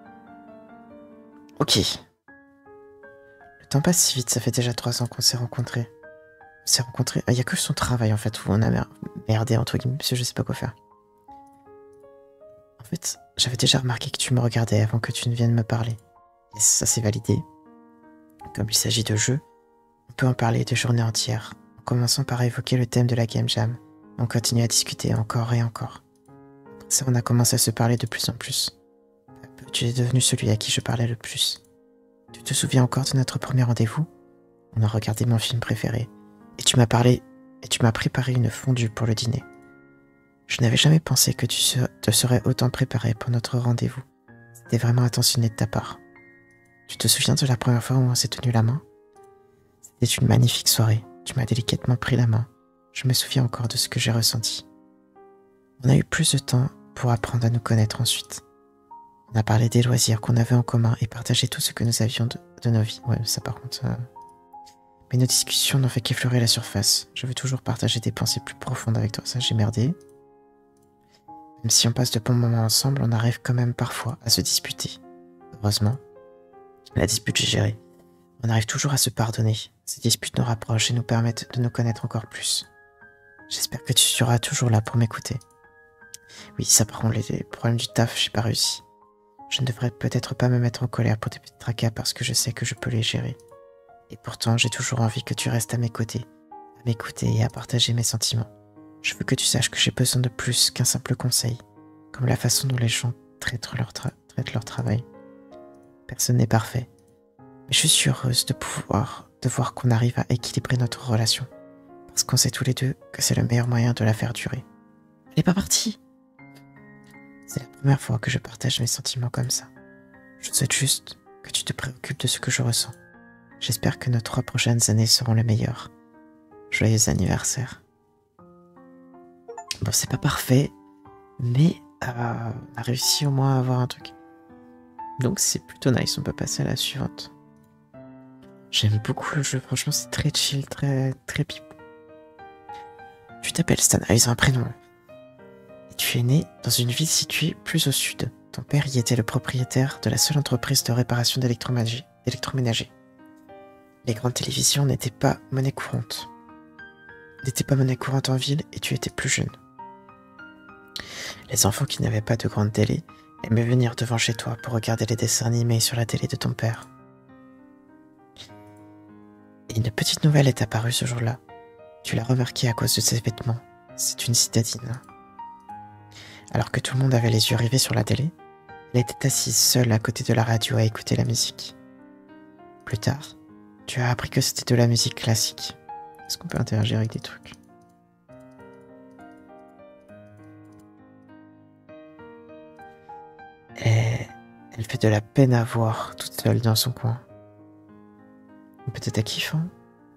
Ok. Le temps passe si vite, ça fait déjà trois ans qu'on s'est rencontrés. On s'est rencontrés. Il ah, n'y a que son travail en fait où on a mer merdé entre guillemets, parce que je sais pas quoi faire. En fait, j'avais déjà remarqué que tu me regardais avant que tu ne viennes me parler. Et ça c'est validé. Comme il s'agit de jeux, on peut en parler de journées entières, en commençant par évoquer le thème de la Game Jam. On continue à discuter encore et encore. Après ça, on a commencé à se parler de plus en plus. Peu à peu, tu es devenu celui à qui je parlais le plus. Tu te souviens encore de notre premier rendez-vous? On a regardé mon film préféré. Et tu m'as parlé, et tu m'as préparé une fondue pour le dîner. Je n'avais jamais pensé que tu te serais autant préparé pour notre rendez-vous. C'était vraiment attentionné de ta part. Tu te souviens de la première fois où on s'est tenu la main? C'était une magnifique soirée. Tu m'as délicatement pris la main. Je me souviens encore de ce que j'ai ressenti. On a eu plus de temps pour apprendre à nous connaître ensuite. On a parlé des loisirs qu'on avait en commun et partagé tout ce que nous avions de, de nos vies. Ouais, ça par contre... Euh... Mais nos discussions n'ont fait qu'effleurer la surface. Je veux toujours partager des pensées plus profondes avec toi. Ça, j'ai merdé. Même si on passe de bons moments ensemble, on arrive quand même parfois à se disputer. Heureusement, la dispute est gérée. On arrive toujours à se pardonner. Ces disputes nous rapprochent et nous permettent de nous connaître encore plus. J'espère que tu seras toujours là pour m'écouter. Oui, ça par contre, les problèmes du taf, j'ai pas réussi. Je ne devrais peut-être pas me mettre en colère pour tes petits tracas parce que je sais que je peux les gérer. Et pourtant, j'ai toujours envie que tu restes à mes côtés, à m'écouter et à partager mes sentiments. Je veux que tu saches que j'ai besoin de plus qu'un simple conseil, comme la façon dont les gens traitent leur, tra traitent leur travail. Personne n'est parfait, mais je suis heureuse de pouvoir, de voir qu'on arrive à équilibrer notre relation, parce qu'on sait tous les deux que c'est le meilleur moyen de la faire durer. Elle n'est pas partie. C'est la première fois que je partage mes sentiments comme ça. Je souhaite juste que tu te préoccupes de ce que je ressens. J'espère que nos trois prochaines années seront les meilleures. Joyeux anniversaire. Bon, c'est pas parfait, mais euh, on a réussi au moins à avoir un truc. Donc c'est plutôt nice, on peut passer à la suivante. J'aime beaucoup le jeu, franchement c'est très chill, très très pip. Tu t'appelles Stan, ah, ils ont un prénom. Et tu es né dans une ville située plus au sud. Ton père y était le propriétaire de la seule entreprise de réparation d'électroménager. Les grandes télévisions n'étaient pas monnaie courante. N'étaient pas monnaie courante en ville et tu étais plus jeune. Les enfants qui n'avaient pas de grande télé aimaient venir devant chez toi pour regarder les dessins animés sur la télé de ton père. Et une petite nouvelle est apparue ce jour-là. Tu l'as remarqué à cause de ses vêtements. C'est une citadine. Alors que tout le monde avait les yeux rivés sur la télé, elle était assise seule à côté de la radio à écouter la musique. Plus tard, tu as appris que c'était de la musique classique. Est-ce qu'on peut interagir avec des trucs? Et elle fait de la peine à voir toute seule dans son coin. Peut-être à kiffant.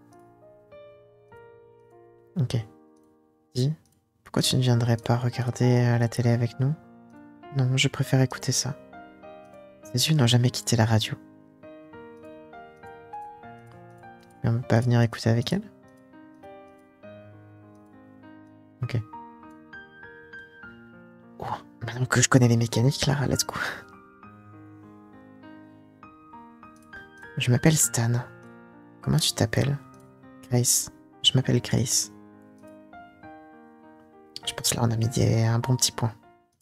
Ok. Dis, pourquoi tu ne viendrais pas regarder la télé avec nous? Non, je préfère écouter ça. Ses yeux n'ont jamais quitté la radio. Mais on ne peut pas venir écouter avec elle? Ok. Maintenant que je connais les mécaniques, Lara, let's go. Je m'appelle Stan. Comment tu t'appelles? Grace. Je m'appelle Grace. Je pense là on a mis des, un bon petit point.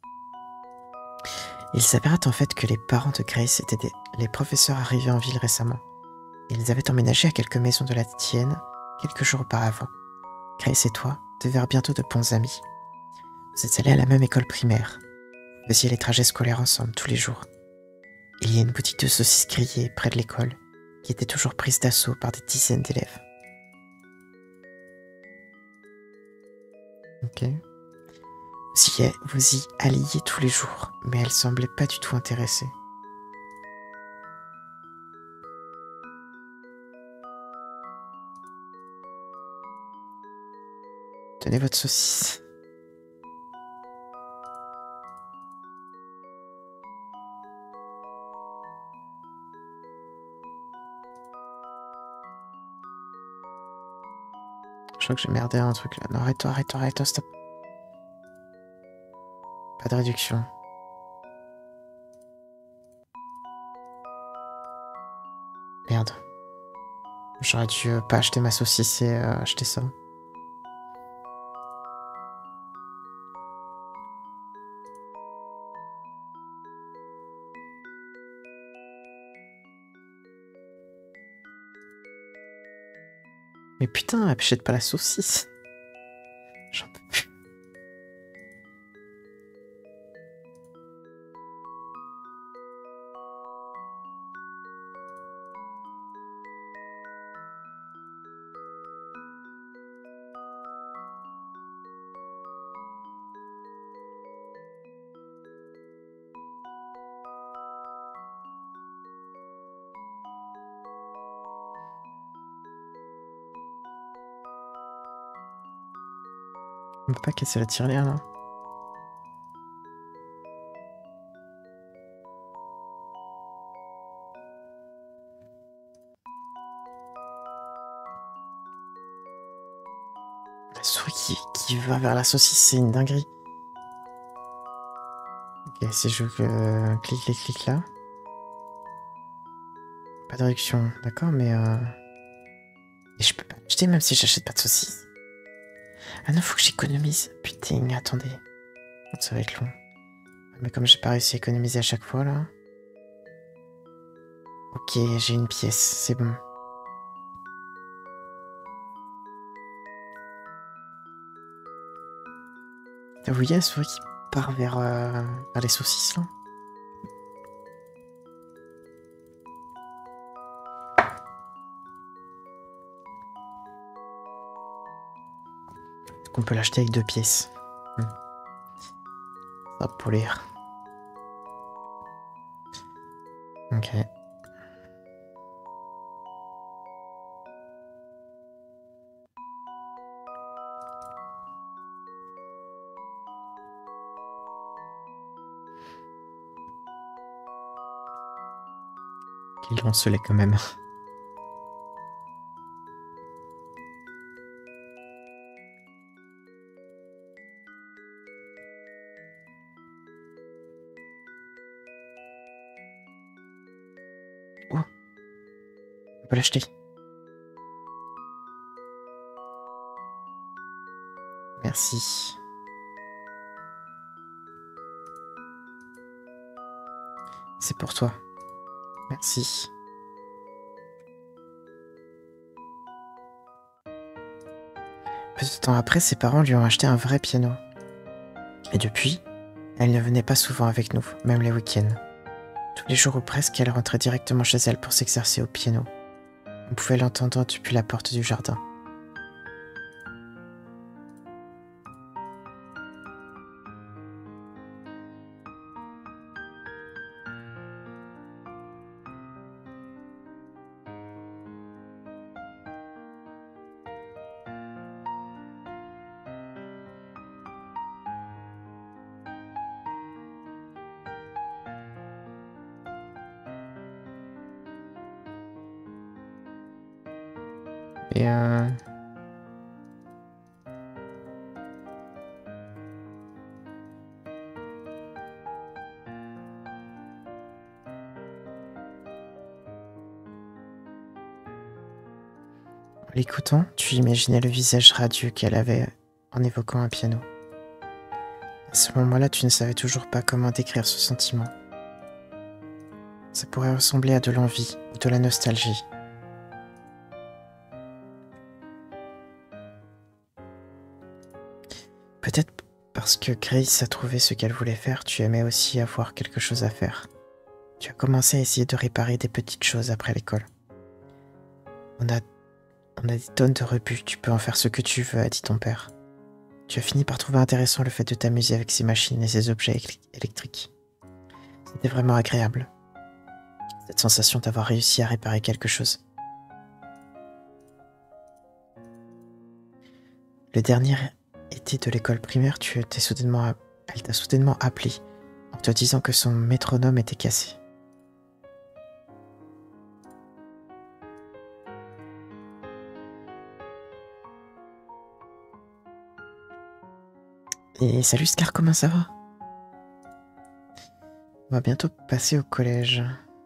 Il s'avérait en fait que les parents de Grace étaient des, les professeurs arrivés en ville récemment. Ils avaient emménagé à quelques maisons de la tienne quelques jours auparavant. Grace et toi devinrent bientôt de bons amis. Vous êtes allés à la même école primaire. Vous faisiez les trajets scolaires ensemble tous les jours. Il y a une boutique de saucisses grillées près de l'école qui était toujours prise d'assaut par des dizaines d'élèves. Ok. Vous y, vous y alliez tous les jours, mais elle semblait pas du tout intéressée. Tenez votre saucisse. Je crois que j'ai merdé un truc là. Non, arrête-toi, arrête-toi, arrête-toi, stop. Pas de réduction. Merde. J'aurais dû euh, pas acheter ma saucisse et euh, acheter ça. Mais putain, achète pas la saucisse. J'en peux plus. On peut pas casser la tirelire là. La souris qui, qui va vers la saucisse, c'est une dinguerie. Ok, si je euh, clique, clique, clique là. Pas de réduction, d'accord, mais euh... Et je peux pas acheter même si j'achète pas de saucisse. Ah non, faut que j'économise. Putain, attendez. Ça va être long. Mais comme j'ai pas réussi à économiser à chaque fois là. Ok, j'ai une pièce, c'est bon. Vous voyez la souris qui part vers, euh, vers les saucisses là? On peut l'acheter avec deux pièces. Hmm. Ça va polir. Ok. Qu'ils l'ont scellé quand même. Oh, on peut l'acheter. Merci. C'est pour toi. Merci. Peu de temps après, ses parents lui ont acheté un vrai piano. Et depuis, elle ne venait pas souvent avec nous, même les week-ends. Tous les jours ou presque, elle rentrait directement chez elle pour s'exercer au piano. On pouvait l'entendre depuis la porte du jardin. Et euh... l'écoutant, tu imaginais le visage radieux qu'elle avait en évoquant un piano. À ce moment-là, tu ne savais toujours pas comment décrire ce sentiment. Ça pourrait ressembler à de l'envie ou de la nostalgie. Peut-être parce que Grace a trouvé ce qu'elle voulait faire, tu aimais aussi avoir quelque chose à faire. Tu as commencé à essayer de réparer des petites choses après l'école. On a, on a des tonnes de rebuts, tu peux en faire ce que tu veux, a dit ton père. Tu as fini par trouver intéressant le fait de t'amuser avec ces machines et ces objets électriques. C'était vraiment agréable. Cette sensation d'avoir réussi à réparer quelque chose. Le dernier été de l'école primaire, tu t'es soudainement, elle t'a soudainement appelé en te disant que son métronome était cassé. Et salut Scar, comment ça va? On va bientôt passer au collège.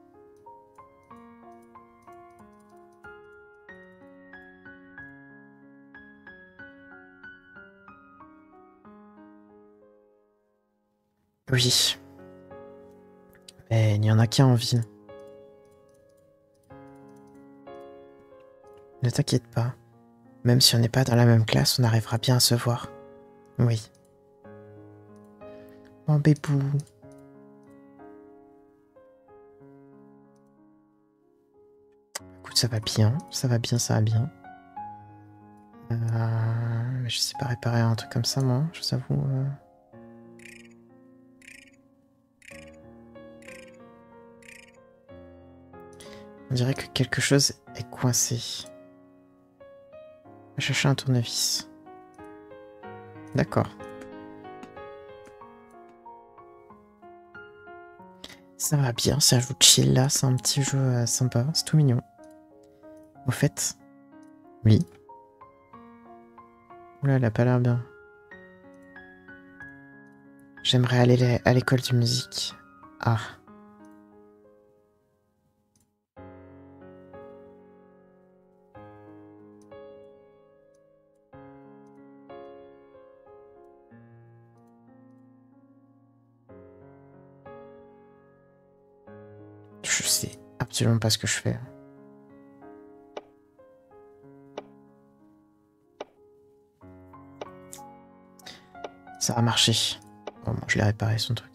Oui. Mais il n'y en a qu'un en ville. Ne t'inquiète pas. Même si on n'est pas dans la même classe, on arrivera bien à se voir. Oui. Oh bébou. Écoute, ça va bien. Ça va bien, ça va bien. Euh, je sais pas réparer un truc comme ça, moi. Je vous avoue. Euh... On dirait que quelque chose est coincé. Je vais chercher un tournevis. D'accord. Ça va bien, c'est un jeu chill là, c'est un petit jeu euh, sympa, c'est tout mignon. Au fait, oui. Oula, elle a pas l'air bien. J'aimerais aller à l'école de musique. Ah. Je sais absolument pas ce que je fais. Ça a marché. Bon, bon, je l'ai réparé son truc.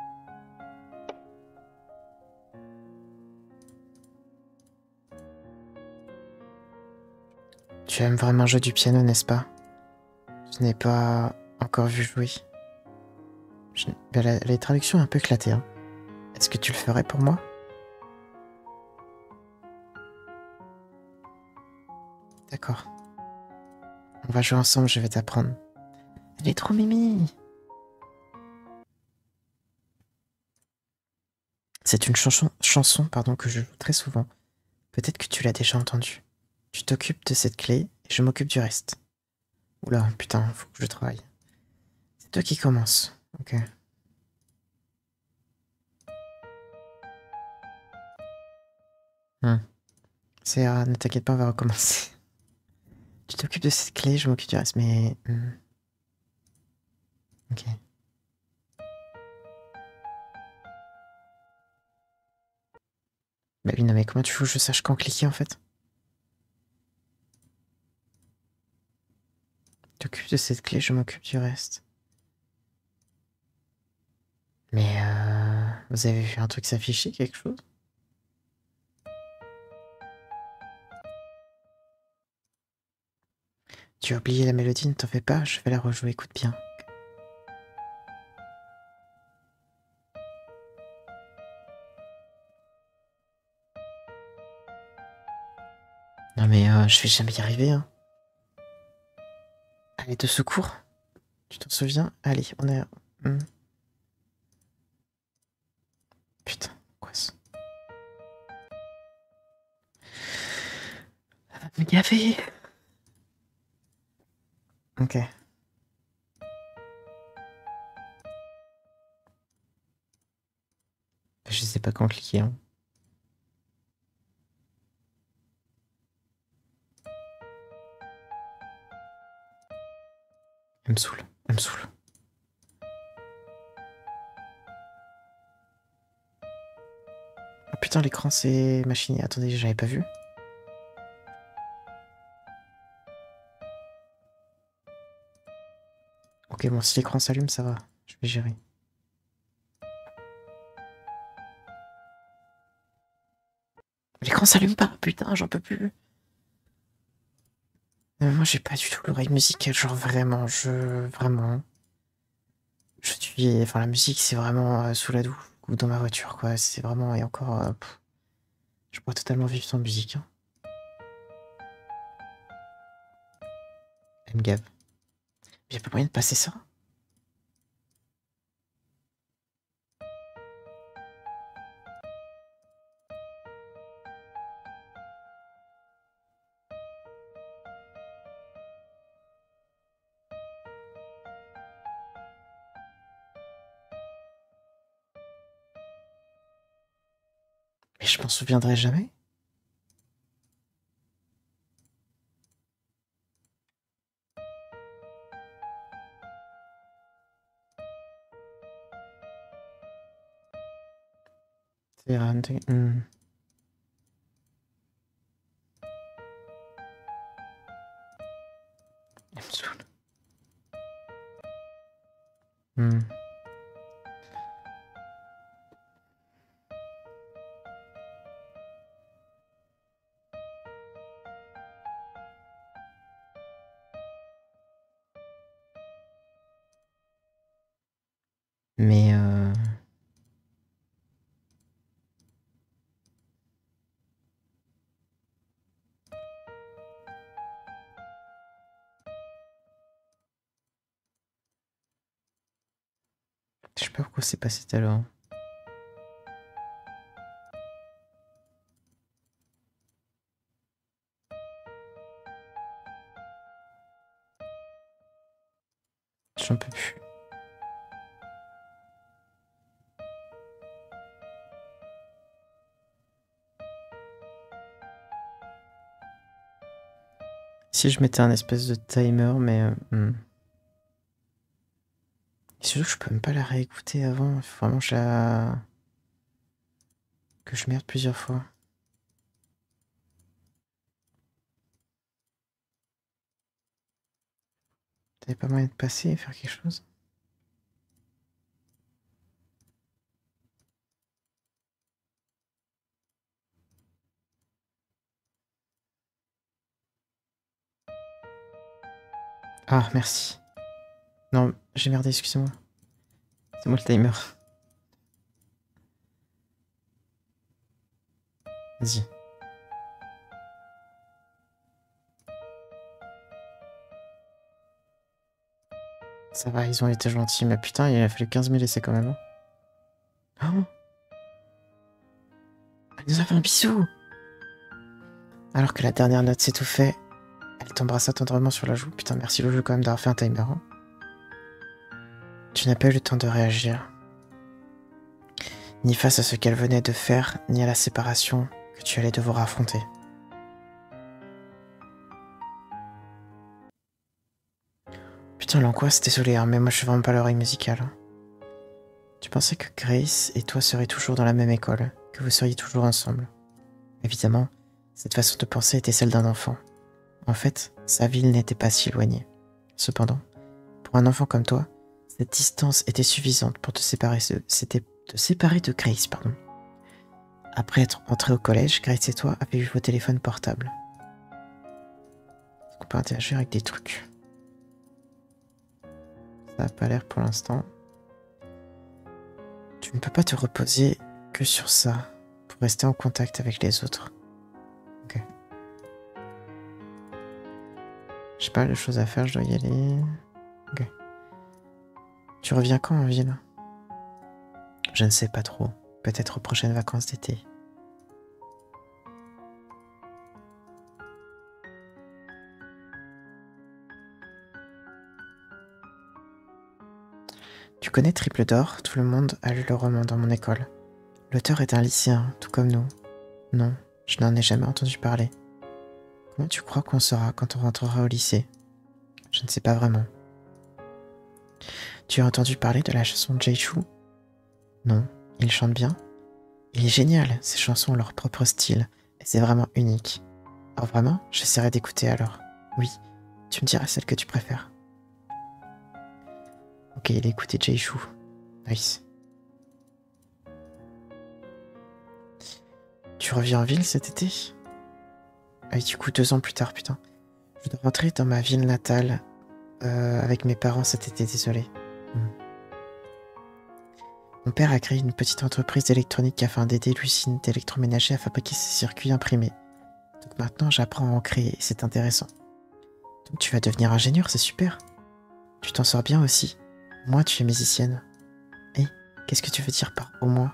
Tu aimes vraiment jouer du piano, n'est-ce pas? Je n'ai pas encore vu jouer. Je... Ben, la, la traduction est un peu éclatée. Hein. Est-ce que tu le ferais pour moi? D'accord. On va jouer ensemble, je vais t'apprendre. Elle est trop mimi. C'est une chanson, chanson pardon, que je joue très souvent. Peut-être que tu l'as déjà entendue. Tu t'occupes de cette clé et je m'occupe du reste. Oula, putain, faut que je travaille. C'est toi qui commence. Ok. Hmm. C'est euh, ne t'inquiète pas, on va recommencer. Tu t'occupes de cette clé, je m'occupe du reste, mais... Hmm. Ok. Bah oui, non mais comment tu veux que je sache quand cliquer en fait? Tu t'occupes de cette clé, je m'occupe du reste. Mais euh... Vous avez vu un truc s'afficher, quelque chose? Tu as oublié la mélodie, ne t'en fais pas, je vais la rejouer, écoute bien. Non mais euh, je vais jamais y arriver, hein. Allez, de secours. Tu t'en souviens? Allez, on est... Hmm. Putain, quoi ça? Elle va me gaver. Ok. Je sais pas quand cliquer, hein. Elle me saoule, elle me saoule. Oh putain, l'écran c'est machiné. Attendez, j'avais pas vu. Ok, bon, si l'écran s'allume, ça va. Je vais gérer. L'écran s'allume pas, putain, j'en peux plus. Euh, moi, j'ai pas du tout l'oreille musicale, genre vraiment, je... Vraiment... Je suis... Enfin, la musique, c'est vraiment euh, sous la douche ou dans ma voiture, quoi. C'est vraiment... Et encore... Euh, je pourrais totalement vivre sans musique. Hein. Elle me gave. Y'a pas moyen de passer ça? Mais je m'en souviendrai jamais. C'est un truc... Hmm. Elle me saoule. Hmm. Mais euh... je sais pas pourquoi c'est passé tout à l'heure. J'en peux plus. Si je mettais un espèce de timer, mais... Euh, hmm. Et surtout que je peux même pas la réécouter avant. Il faut vraiment que je la... que je merde plusieurs fois. T'avais pas moyen de passer et faire quelque chose? Ah, merci. Non, j'ai merdé, excusez-moi. C'est moi le timer. Vas-y. Ça va, ils ont été gentils, mais putain, il a fallu quinze mille essais quand même. Hein. Oh, elle nous a fait un bisou. Alors que la dernière note s'étouffait, elle t'embrassa tendrement sur la joue. Putain, merci le jeu quand même d'avoir fait un timer. Hein. Tu n'as pas eu le temps de réagir. Ni face à ce qu'elle venait de faire, ni à la séparation que tu allais devoir affronter. Putain, l'angoisse, désolé, hein, mais moi je suis vraiment pas l'oreille musicale. Hein. Tu pensais que Grace et toi seriez toujours dans la même école, que vous seriez toujours ensemble. Évidemment, cette façon de penser était celle d'un enfant. En fait, sa ville n'était pas si éloignée. Cependant, pour un enfant comme toi, cette distance était suffisante pour te séparer de, c'était te séparer de Grace, pardon. Après être entré au collège, Grace et toi avez eu vos téléphones portables. Est-ce qu'on peut interagir avec des trucs? Ça n'a pas l'air pour l'instant. Tu ne peux pas te reposer que sur ça pour rester en contact avec les autres. Ok. J'ai pas mal de choses à faire, je dois y aller. Ok. Tu reviens quand en ville? Je ne sais pas trop. Peut-être aux prochaines vacances d'été. Tu connais Triple d'Or? Tout le monde a lu le roman dans mon école. L'auteur est un lycéen, tout comme nous. Non, je n'en ai jamais entendu parler. Comment tu crois qu'on sera quand on rentrera au lycée? Je ne sais pas vraiment. Tu as entendu parler de la chanson de Jay Chou? Non, il chante bien. Il est génial, ses chansons ont leur propre style, et c'est vraiment unique. Alors vraiment, j'essaierai d'écouter alors. Oui, tu me diras celle que tu préfères. Ok, il a écouté Jay Chou. Nice. Tu reviens en ville cet été? Ah oui, du coup, deux ans plus tard, putain. Je dois rentrer dans ma ville natale euh, avec mes parents cet été, désolé. Hmm. Mon père a créé une petite entreprise d'électronique afin d'aider l'usine d'électroménager à fabriquer ses circuits imprimés. Donc maintenant, j'apprends à en créer et c'est intéressant. Donc tu vas devenir ingénieur, c'est super. Tu t'en sors bien aussi. Moi, tu es musicienne. Et qu'est-ce que tu veux dire par au moins?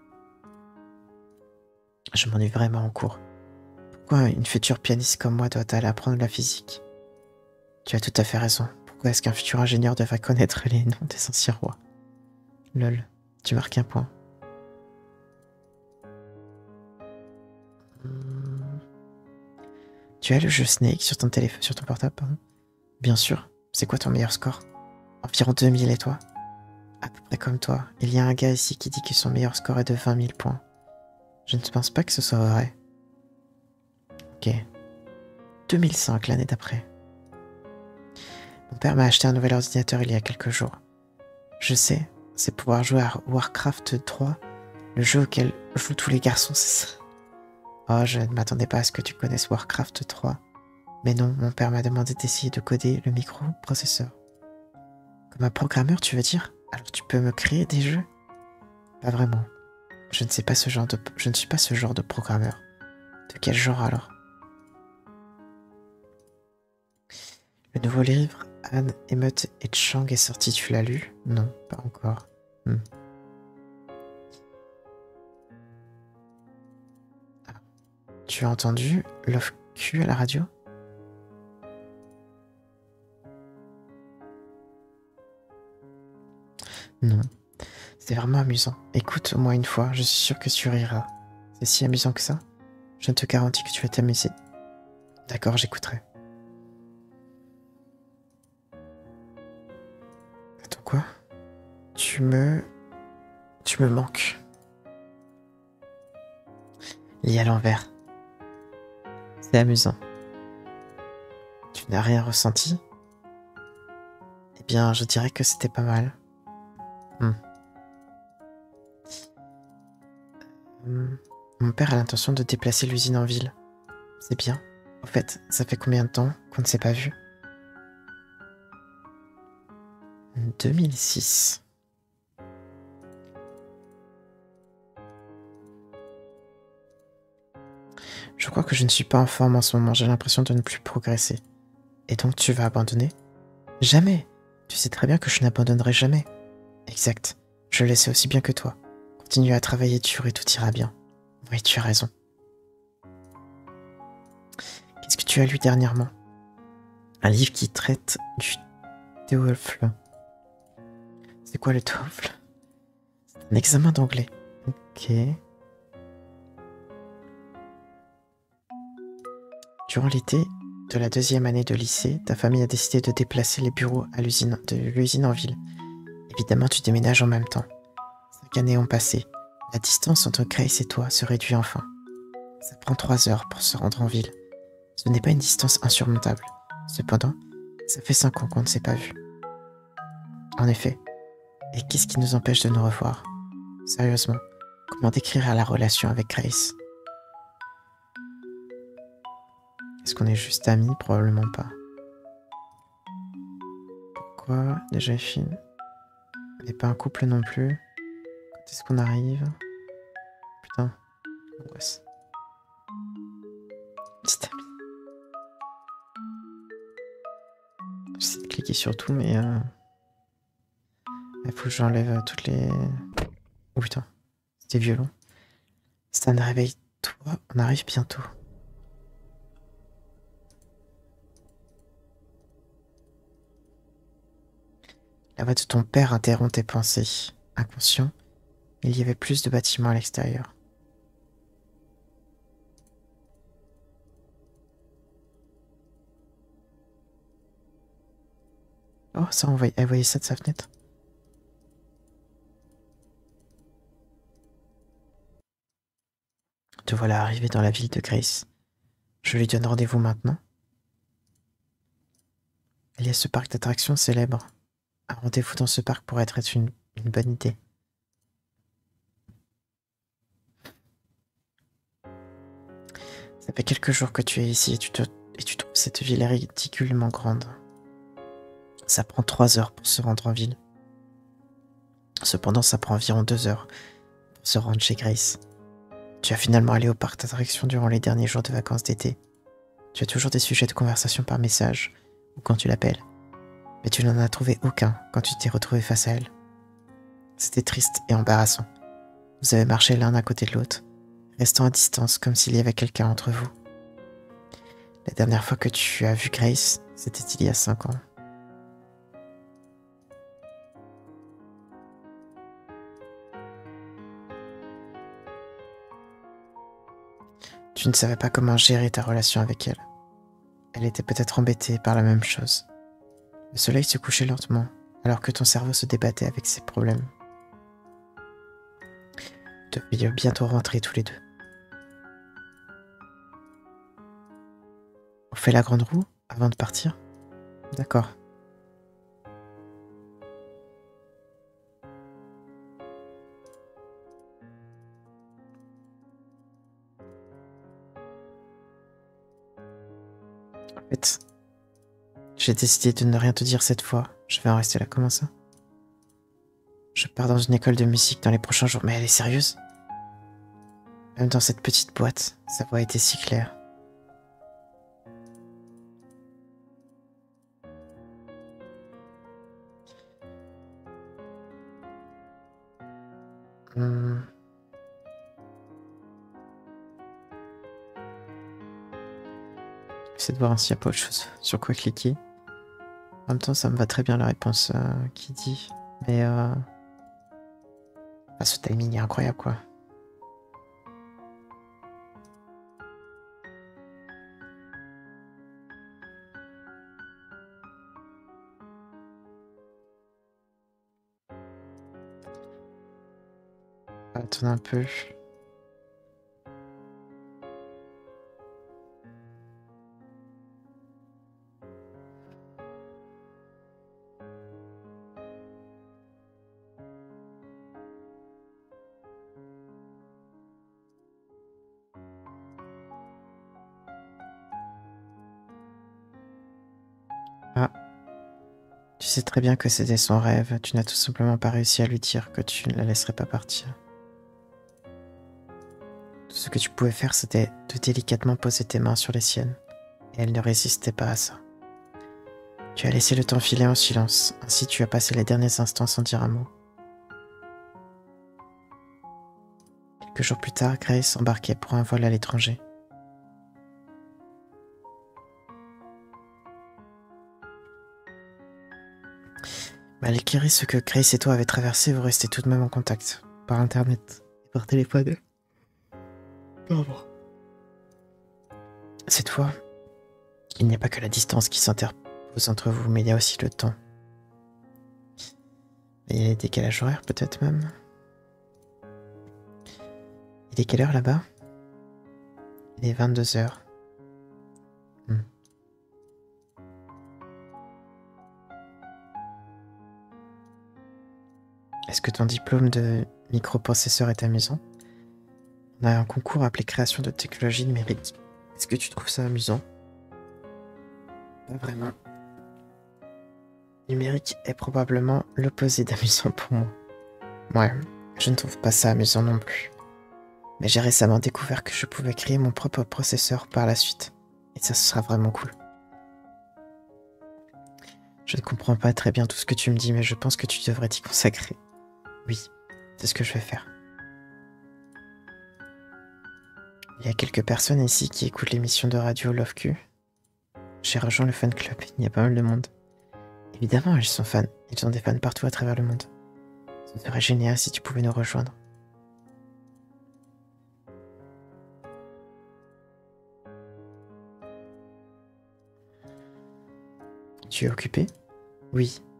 Je m'ennuie vraiment en cours. Pourquoi une future pianiste comme moi doit aller apprendre la physique? Tu as tout à fait raison. Pourquoi est-ce qu'un futur ingénieur devrait connaître les noms des anciens rois? Lol, tu marques un point. Hmm. Tu as le jeu Snake sur ton téléphone, sur ton portable, pardon? Bien sûr. C'est quoi ton meilleur score? Environ deux mille et toi? À peu près comme toi. Il y a un gars ici qui dit que son meilleur score est de vingt mille points. Je ne pense pas que ce soit vrai. Ok. deux mille cinq, l'année d'après. Mon père m'a acheté un nouvel ordinateur il y a quelques jours. Je sais, c'est pouvoir jouer à Warcraft trois, le jeu auquel jouent tous les garçons, c'est ça. Oh, je ne m'attendais pas à ce que tu connaisses Warcraft trois. Mais non, mon père m'a demandé d'essayer de coder le microprocesseur. Comme un programmeur, tu veux dire? Alors tu peux me créer des jeux? Pas vraiment. Je ne sais pas ce genre de... Je ne suis pas ce genre de programmeur. De quel genre alors? Le nouveau livre Anne, Emmett et Chang est sorti, tu l'as lu? Non, pas encore. Hmm. Ah. Tu as entendu Love Q à la radio? Non. C'est vraiment amusant. Écoute au moins une fois, je suis sûr que tu riras. C'est si amusant que ça? Je te garantis que tu vas t'amuser. D'accord, j'écouterai. Attends, quoi? Tu me... Tu me manques. Lis à l'envers. C'est amusant. Tu n'as rien ressenti? Eh bien, je dirais que c'était pas mal. Hmm. Hmm. Mon père a l'intention de déplacer l'usine en ville. C'est bien. Au fait, ça fait combien de temps qu'on ne s'est pas vu? deux mille six. Je crois que je ne suis pas en forme en ce moment, j'ai l'impression de ne plus progresser. Et donc tu vas abandonner? Jamais! Tu sais très bien que je n'abandonnerai jamais. Exact. Je le sais aussi bien que toi. Continue à travailler dur et tout ira bien. Oui, tu as raison. Qu'est-ce que tu as lu dernièrement? Un livre qui traite du TOEFL. C'est quoi le TOEFL? C'est un examen d'anglais. Ok. Durant l'été de la deuxième année de lycée, ta famille a décidé de déplacer les bureaux à l'usine, de l'usine en ville. Évidemment, tu déménages en même temps. Cinq années ont passé. La distance entre Grace et toi se réduit enfin. Ça prend trois heures pour se rendre en ville. Ce n'est pas une distance insurmontable. Cependant, ça fait cinq ans qu'on ne s'est pas vu. En effet. Et qu'est-ce qui nous empêche de nous revoir? Sérieusement, comment décrire la relation avec Grace? Est-ce qu'on est juste amis? Probablement pas. Pourquoi déjà fille? On n'est pas un couple non plus. Quand est-ce qu'on arrive? Putain, angoisse. Petit ami. J'essaie de cliquer sur tout, mais euh... il faut que j'enlève toutes les... Oh putain, c'était violent. C'est un réveil-toi, on arrive bientôt. La voix de ton père interrompt tes pensées. Inconscient, il y avait plus de bâtiments à l'extérieur. Oh, ça, on voyait... elle voyait ça de sa fenêtre. Te voilà arrivé dans la ville de Grace. Je lui donne rendez-vous maintenant. Il y a ce parc d'attractions célèbre. Un rendez-vous dans ce parc pourrait être une, une bonne idée. Ça fait quelques jours que tu es ici et tu, te, et tu trouves cette ville ridiculement grande. Ça prend trois heures pour se rendre en ville. Cependant, ça prend environ deux heures pour se rendre chez Grace. Tu as finalement allé au parc d'attractions durant les derniers jours de vacances d'été. Tu as toujours des sujets de conversation par message ou quand tu l'appelles. Mais tu n'en as trouvé aucun quand tu t'es retrouvé face à elle. C'était triste et embarrassant. Vous avez marché l'un à côté de l'autre, restant à distance comme s'il y avait quelqu'un entre vous. La dernière fois que tu as vu Grace, c'était il y a cinq ans. Tu ne savais pas comment gérer ta relation avec elle. Elle était peut-être embêtée par la même chose. Le soleil se couchait lentement, alors que ton cerveau se débattait avec ses problèmes. Vous deviez bientôt rentrer tous les deux. On fait la grande roue avant de partir? D'accord. En fait, j'ai décidé de ne rien te dire cette fois. Je vais en rester là. Comment ça? Je pars dans une école de musique dans les prochains jours. Mais elle est sérieuse? Même dans cette petite boîte, sa voix était si claire. Hmm. J'essaie de voir s'il n'y a pas autre chose sur quoi cliquer. En même temps, ça me va très bien la réponse euh, qui dit. Mais euh... ah, ce timing est incroyable, quoi. Attends un peu. Ah. Tu sais très bien que c'était son rêve. Tu n'as tout simplement pas réussi à lui dire que tu ne la laisserais pas partir. Tout ce que tu pouvais faire, c'était de délicatement poser tes mains sur les siennes. Et elle ne résistait pas à ça. Tu as laissé le temps filer en silence. Ainsi, tu as passé les derniers instants sans dire un mot. Quelques jours plus tard, Grace embarquait pour un vol à l'étranger. Malgré ce que Grace et toi avez traversé, vous restez tout de même en contact. Par internet et par téléphone. Pardon. Cette fois, il n'y a pas que la distance qui s'interpose entre vous, mais il y a aussi le temps. Et il y a les décalages horaires, peut-être même. Il est quelle heure là-bas? Il est vingt-deux heures. Hmm. Est-ce que ton diplôme de microprocesseur est amusant? On a un concours appelé création de technologie numérique. Est-ce que tu trouves ça amusant? Pas vraiment. Numérique est probablement l'opposé d'amusant pour moi. Ouais, je ne trouve pas ça amusant non plus. Mais j'ai récemment découvert que je pouvais créer mon propre processeur par la suite. Et ça, ce sera vraiment cool. Je ne comprends pas très bien tout ce que tu me dis, mais je pense que tu devrais t'y consacrer. Oui, c'est ce que je vais faire. Il y a quelques personnes ici qui écoutent l'émission de radio Love Q. J'ai rejoint le fan club, il y a pas mal de monde. Évidemment, ils sont fans. Ils ont des fans partout à travers le monde. Ce serait génial si tu pouvais nous rejoindre. Tu es occupé? Oui,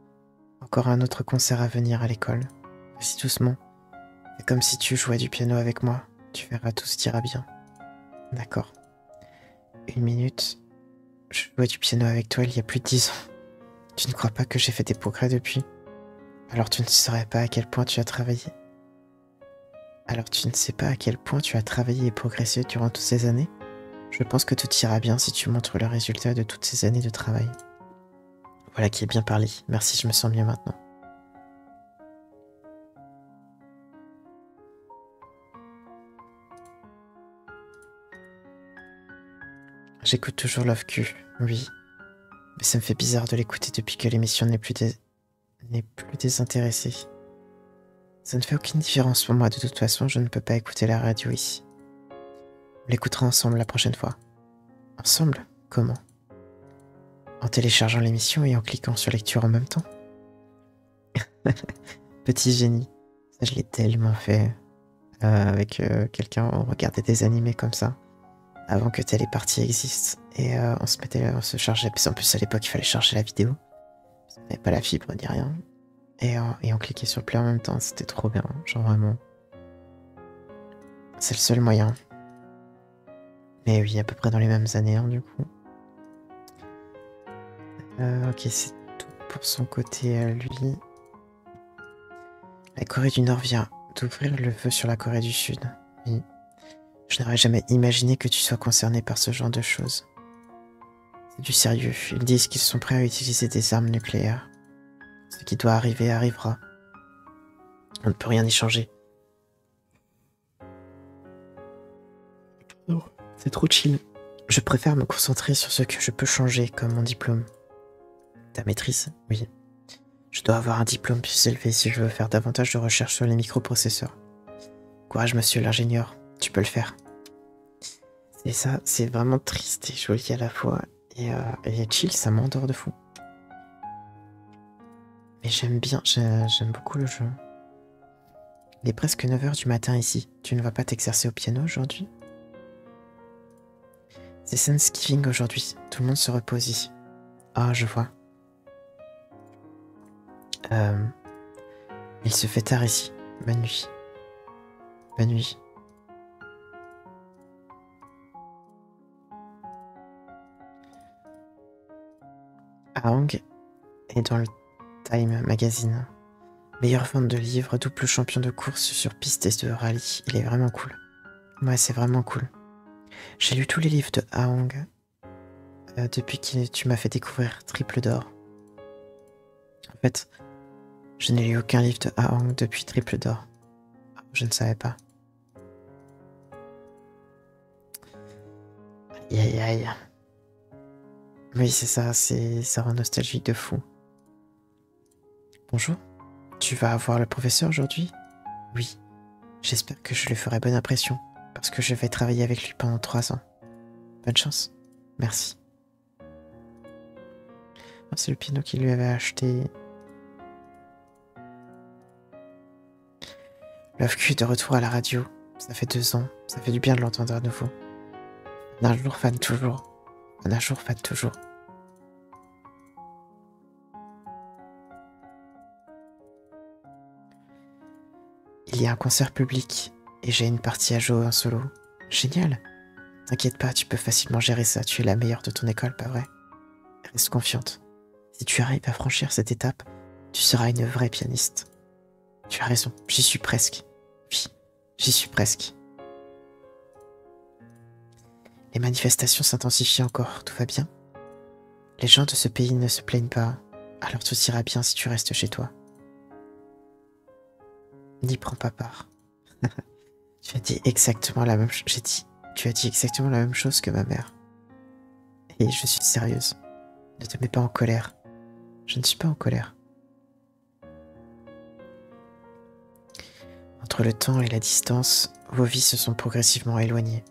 Encore un autre concert à venir à l'école. Vas-y doucement. C'est comme si tu jouais du piano avec moi. Tu verras, tout se ira bien. D'accord. Une minute. Je jouais du piano avec toi il y a plus de dix ans. Tu ne crois pas que j'ai fait des progrès depuis? Alors tu ne saurais pas à quel point tu as travaillé. Alors tu ne sais pas à quel point tu as travaillé et progressé durant toutes ces années? Je pense que tout ira bien si tu montres le résultat de toutes ces années de travail. Voilà qui est bien parlé. Merci, je me sens mieux maintenant. J'écoute toujours Love Q, oui. Mais ça me fait bizarre de l'écouter depuis que l'émission n'est plus, dé... n'est plus désintéressée. Ça ne fait aucune différence pour moi, de toute façon, je ne peux pas écouter la radio ici. On l'écoutera ensemble la prochaine fois. Ensemble? Comment? En téléchargeant l'émission et en cliquant sur lecture en même temps. Petit génie. Ça, je l'ai tellement fait. Euh, avec euh, quelqu'un, on regardait des animés comme ça. Avant que Téléparty existe. Et euh, on se mettait, on se chargeait. En plus, à l'époque, il fallait charger la vidéo. On n'avait pas la fibre ni rien. Et, euh, et on cliquait sur play en même temps. C'était trop bien. Genre vraiment. C'est le seul moyen. Mais oui, à peu près dans les mêmes années, hein, du coup. Euh, ok, c'est tout pour son côté à lui. La Corée du Nord vient d'ouvrir le feu sur la Corée du Sud. Oui. Je n'aurais jamais imaginé que tu sois concerné par ce genre de choses. C'est du sérieux. Ils disent qu'ils sont prêts à utiliser des armes nucléaires. Ce qui doit arriver arrivera. On ne peut rien y changer. Non, c'est trop chill. Je préfère me concentrer sur ce que je peux changer, comme mon diplôme. Ta maîtrise? Oui. Je dois avoir un diplôme plus élevé si je veux faire davantage de recherches sur les microprocesseurs. Courage, monsieur l'ingénieur. Tu peux le faire. Et ça, c'est vraiment triste et joli à la fois. Et, euh, et chill, ça m'endort de fou. Mais j'aime bien, j'aime beaucoup le jeu. Il est presque neuf heures du matin ici. Tu ne vas pas t'exercer au piano aujourd'hui? C'est Thanksgiving aujourd'hui. Tout le monde se repose ici. Ah, je vois. Euh, il se fait tard ici. Bonne nuit. Bonne nuit. Aang est dans le Time Magazine. Meilleure vente de livres, double champion de course sur piste et de rallye. Il est vraiment cool. Ouais, c'est vraiment cool. J'ai lu tous les livres de Aang euh, depuis que tu m'as fait découvrir Triple d'Or. En fait, je n'ai lu aucun livre de Aang depuis Triple d'Or. Je ne savais pas. Aïe aïe aïe. Oui, c'est ça, c'est ça rend nostalgique de fou. Bonjour, tu vas voir le professeur aujourd'hui? Oui, j'espère que je lui ferai bonne impression, parce que je vais travailler avec lui pendant trois ans. Bonne chance. Merci. Oh, c'est le piano qu'il lui avait acheté. Love Q de retour à la radio. Ça fait deux ans, ça fait du bien de l'entendre à nouveau. Un jour, fan toujours. Un jour, fan toujours. Il y a un concert public et j'ai une partie à jouer en solo. Génial. T'inquiète pas, tu peux facilement gérer ça. Tu es la meilleure de ton école, pas vrai? Reste confiante. Si tu arrives à franchir cette étape, tu seras une vraie pianiste. Tu as raison, j'y suis presque. Oui, j'y suis presque. Les manifestations s'intensifient encore, tout va bien? Les gens de ce pays ne se plaignent pas, alors tout ira bien si tu restes chez toi. N'y prends pas part. Tu as dit exactement la même chose. J'ai dit, tu as dit exactement la même chose que ma mère. Et je suis sérieuse. Ne te mets pas en colère. Je ne suis pas en colère. Entre le temps et la distance, vos vies se sont progressivement éloignées.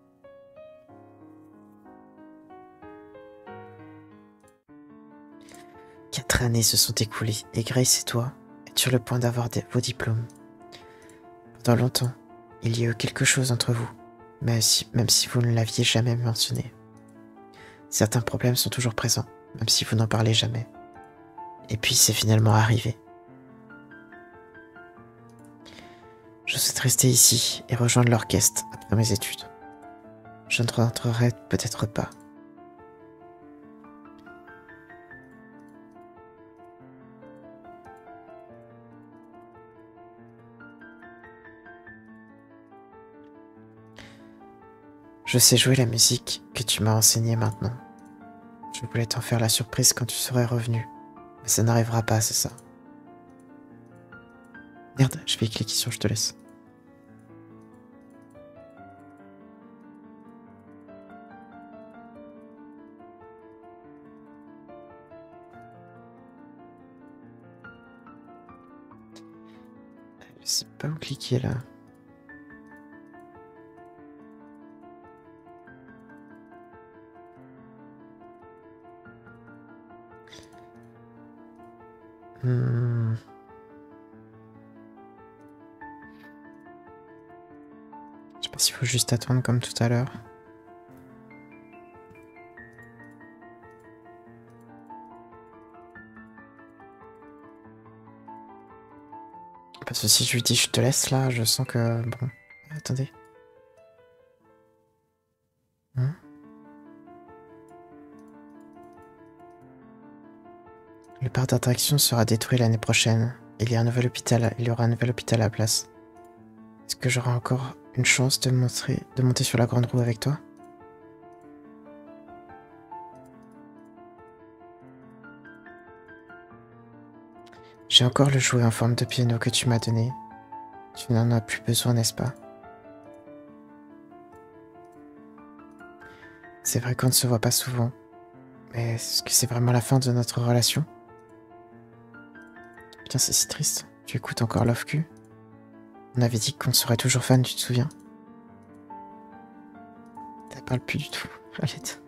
Quatre années se sont écoulées et Grace et toi êtes sur le point d'avoir vos diplômes. Pendant longtemps, il y a eu quelque chose entre vous, même si, même si vous ne l'aviez jamais mentionné. Certains problèmes sont toujours présents, même si vous n'en parlez jamais. Et puis c'est finalement arrivé. Je souhaite rester ici et rejoindre l'orchestre après mes études. Je ne rentrerai peut-être pas. Je sais jouer la musique que tu m'as enseignée maintenant. Je voulais t'en faire la surprise quand tu serais revenu. Mais ça n'arrivera pas, c'est ça. Merde, je vais y cliquer sur je te laisse. Je sais pas où cliquer là. Hmm. Je sais pas s'il faut juste attendre comme tout à l'heure. Parce que si je lui dis je te laisse là, je sens que... Bon, attendez. Hein? Le parc d'attraction sera détruit l'année prochaine. Il y a un nouvel hôpital, il y aura un nouvel hôpital à la place. Est-ce que j'aurai encore une chance de, montrer, de monter sur la grande roue avec toi? J'ai encore le jouet en forme de piano que tu m'as donné. Tu n'en as plus besoin, n'est-ce pas? C'est vrai qu'on ne se voit pas souvent. Mais est-ce que c'est vraiment la fin de notre relation? Putain, c'est si triste. Tu écoutes encore Love Q? On avait dit qu'on serait toujours fan, tu te souviens? Ça parle plus du tout. Arrête.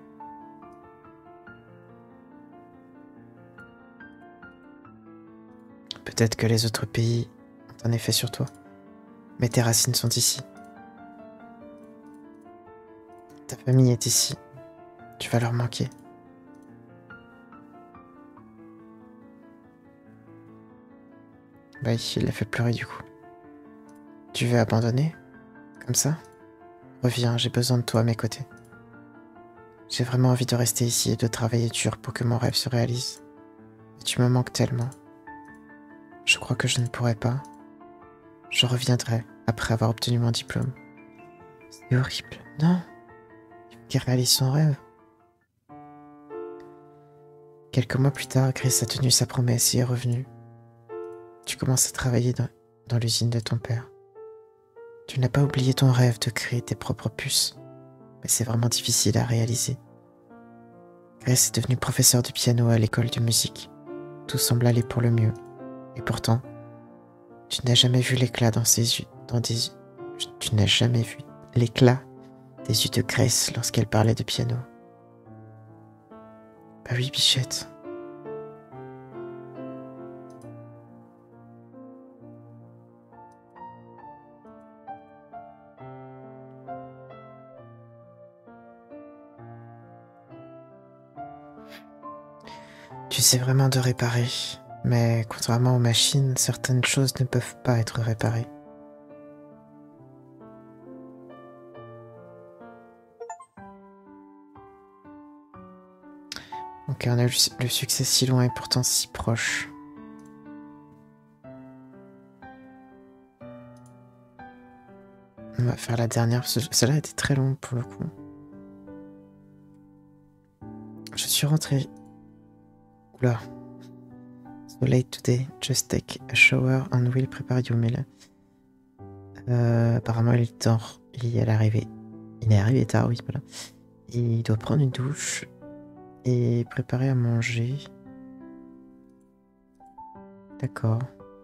Peut-être que les autres pays ont un effet sur toi. Mais tes racines sont ici. Ta famille est ici. Tu vas leur manquer. Bah, il l'a fait pleurer du coup. Tu veux abandonner? Comme ça? Reviens, j'ai besoin de toi à mes côtés. J'ai vraiment envie de rester ici et de travailler dur pour que mon rêve se réalise. Et tu me manques tellement. Je crois que je ne pourrai pas. Je reviendrai après avoir obtenu mon diplôme. C'est horrible. Non. Il faut qu'il réalise son rêve. Quelques mois plus tard, Grace a tenu sa promesse et est revenue. Tu commences à travailler dans, dans l'usine de ton père. Tu n'as pas oublié ton rêve de créer tes propres puces, mais c'est vraiment difficile à réaliser. Grace est devenue professeure de piano à l'école de musique. Tout semble aller pour le mieux. Et pourtant, tu n'as jamais vu l'éclat dans ses yeux, dans des yeux. Tu n'as jamais vu l'éclat des yeux de Grace lorsqu'elle parlait de piano. Bah oui, bichette. Tu sais vraiment de réparer, mais contrairement aux machines, certaines choses ne peuvent pas être réparées. Ok, on a eu le succès si loin et pourtant si proche. On va faire la dernière, parce que celle-là était très longue pour le coup. Je suis rentrée... Oula. So late today, just take a shower and we'll prepare your meal. Euh, apparemment, il est tard. Il est arrivé. Il est arrivé tard, oui, voilà. Il doit prendre une douche et préparer à manger. D'accord.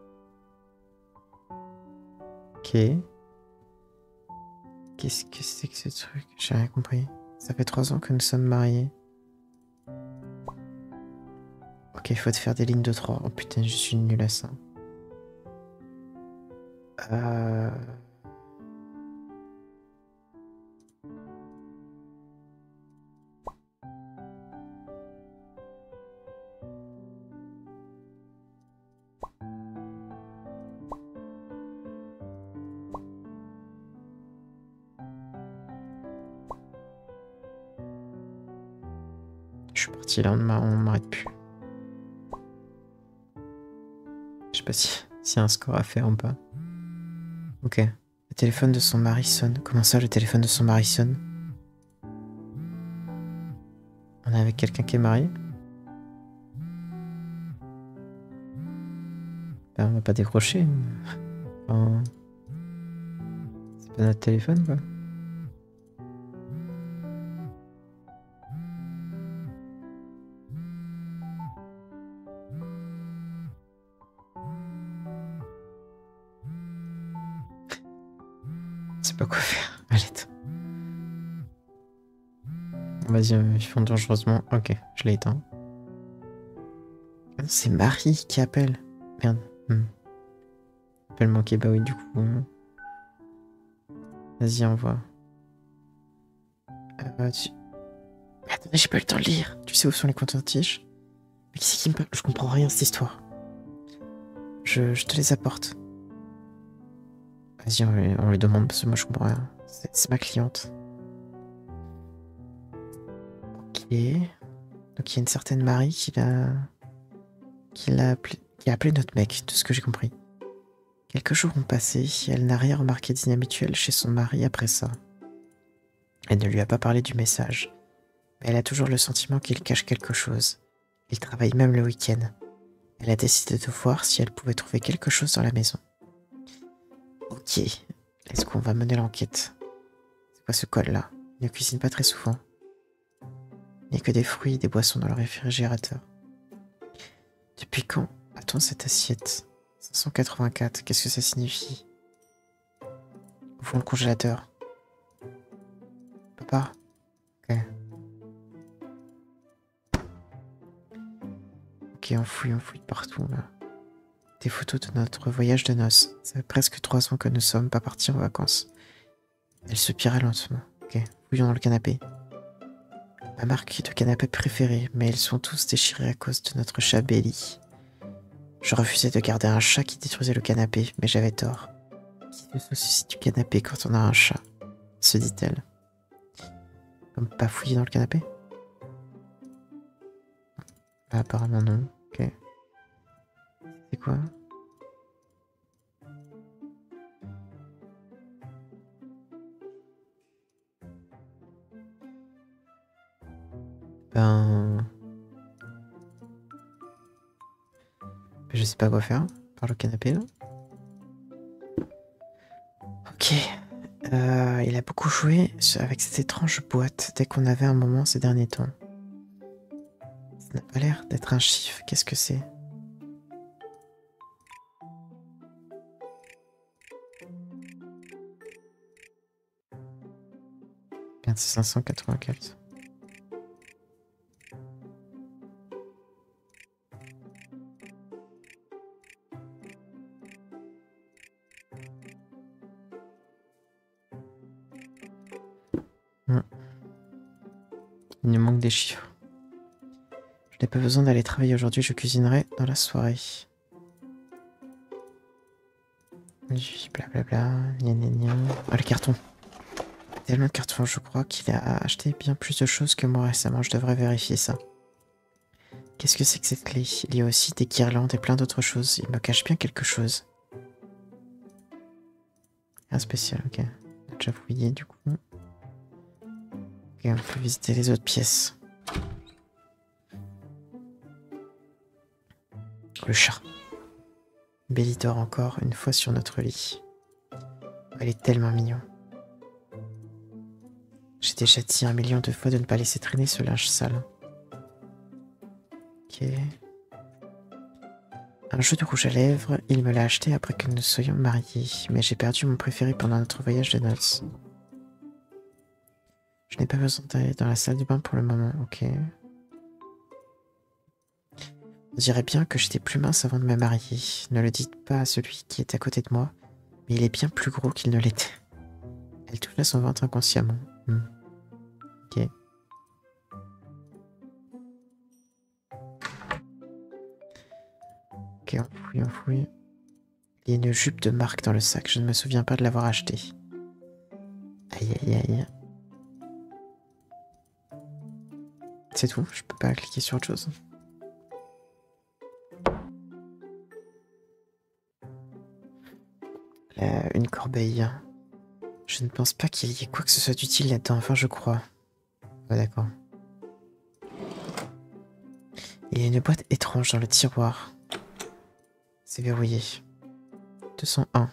Ok. Qu'est-ce que c'est que ce truc? J'ai rien compris. Ça fait trois ans que nous sommes mariés. Ok, il faut te faire des lignes de trois. Oh putain, je suis nul à ça. Euh... Je suis parti là, on m'arrête plus. Je sais pas si s'il y a un score à faire ou pas. Ok. Le téléphone de son mari sonne. Comment ça, le téléphone de son mari sonne? On est avec quelqu'un qui est marié? Ben, on va pas décrocher. Enfin... C'est pas notre téléphone, quoi. Je sais pas quoi faire. Allez. Vas-y, euh, ils font dangereusement. Ok, je l'ai éteint. Ah, c'est Marie qui appelle. Merde. Hmm. Appelle manqué, bah oui, du coup. Hein. Vas-y, envoie. Euh, tu... Mais attendez, j'ai pas eu le temps de lire. Tu sais où sont les comptes-tiges? Mais qui c'est qui me parle? Je comprends rien à cette histoire. Je, je te les apporte. Vas-y, on, lui- on lui demande parce que moi je comprends rien. C'est c'est ma cliente. Ok. Donc il y a une certaine Marie qui l'a. qui l'a appelé. qui a appelé notre mec, tout ce que j'ai compris. Quelques jours ont passé et elle n'a rien remarqué d'inhabituel chez son mari après ça. Elle ne lui a pas parlé du message. Mais elle a toujours le sentiment qu'il cache quelque chose. Il travaille même le week-end. Elle a décidé de voir si elle pouvait trouver quelque chose dans la maison. Ok, est-ce qu'on va mener l'enquête? C'est quoi ce col-là? Il ne cuisine pas très souvent. Il n'y a que des fruits et des boissons dans le réfrigérateur. Depuis quand a-t-on cette assiette? cinq cent quatre-vingt-quatre, qu'est-ce que ça signifie? Ouvrons le congélateur. Papa? Ok. Ok, on fouille, on fouille partout là. Des photos de notre voyage de noces. Ça fait presque trois ans que nous sommes pas partis en vacances. Elle se pirait lentement. Ok, fouillons dans le canapé. Ma marque de canapé préférée, mais ils sont tous déchirés à cause de notre chat Belly. Je refusais de garder un chat qui détruisait le canapé, mais j'avais tort. Qui se soucie du canapé quand on a un chat? Se dit-elle. Comme pas fouiller dans le canapé? Bah, apparemment non. Ok. C'est quoi? Ben... Je sais pas quoi faire par le canapé là. Ok. Euh, il a beaucoup joué avec cette étrange boîte dès qu'on avait un moment ces derniers temps. Ça n'a pas l'air d'être un chiffre. Qu'est-ce que c'est? Merde, c'est cinq cent quatre-vingt-quatre. Hmm. Il nous manque des chiffres. Je n'ai pas besoin d'aller travailler aujourd'hui, je cuisinerai dans la soirée. Blablabla, gna gna gna. Ah, le carton. Tellement de cartons, je crois qu'il a acheté bien plus de choses que moi récemment, je devrais vérifier ça. Qu'est-ce que c'est que cette clé? Il y a aussi des guirlandes et plein d'autres choses, il me cache bien quelque chose. Un spécial, ok. On a déjà fouillé du coup. Ok, on peut visiter les autres pièces. Le chat. Belly dort encore une fois sur notre lit. Elle est tellement mignonne. J'ai déjà dit un million de fois de ne pas laisser traîner ce linge sale. Ok. Un jeu de rouge à lèvres, il me l'a acheté après que nous soyons mariés, mais j'ai perdu mon préféré pendant notre voyage de noces. Je n'ai pas besoin d'aller dans la salle de bain pour le moment, ok. On dirait bien que j'étais plus mince avant de me marier. Ne le dites pas à celui qui est à côté de moi, mais il est bien plus gros qu'il ne l'était. Elle toucha son ventre inconsciemment. Hmm. Ok. Ok, on fouille, on fouille. Il y a une jupe de marque dans le sac, je ne me souviens pas de l'avoir achetée. Aïe aïe aïe. C'est tout, je peux pas cliquer sur autre chose. Là, une corbeille. Je ne pense pas qu'il y ait quoi que ce soit d'utile là-dedans, enfin je crois. Ouais, d'accord. Il y a une boîte étrange dans le tiroir. C'est verrouillé. deux cent un.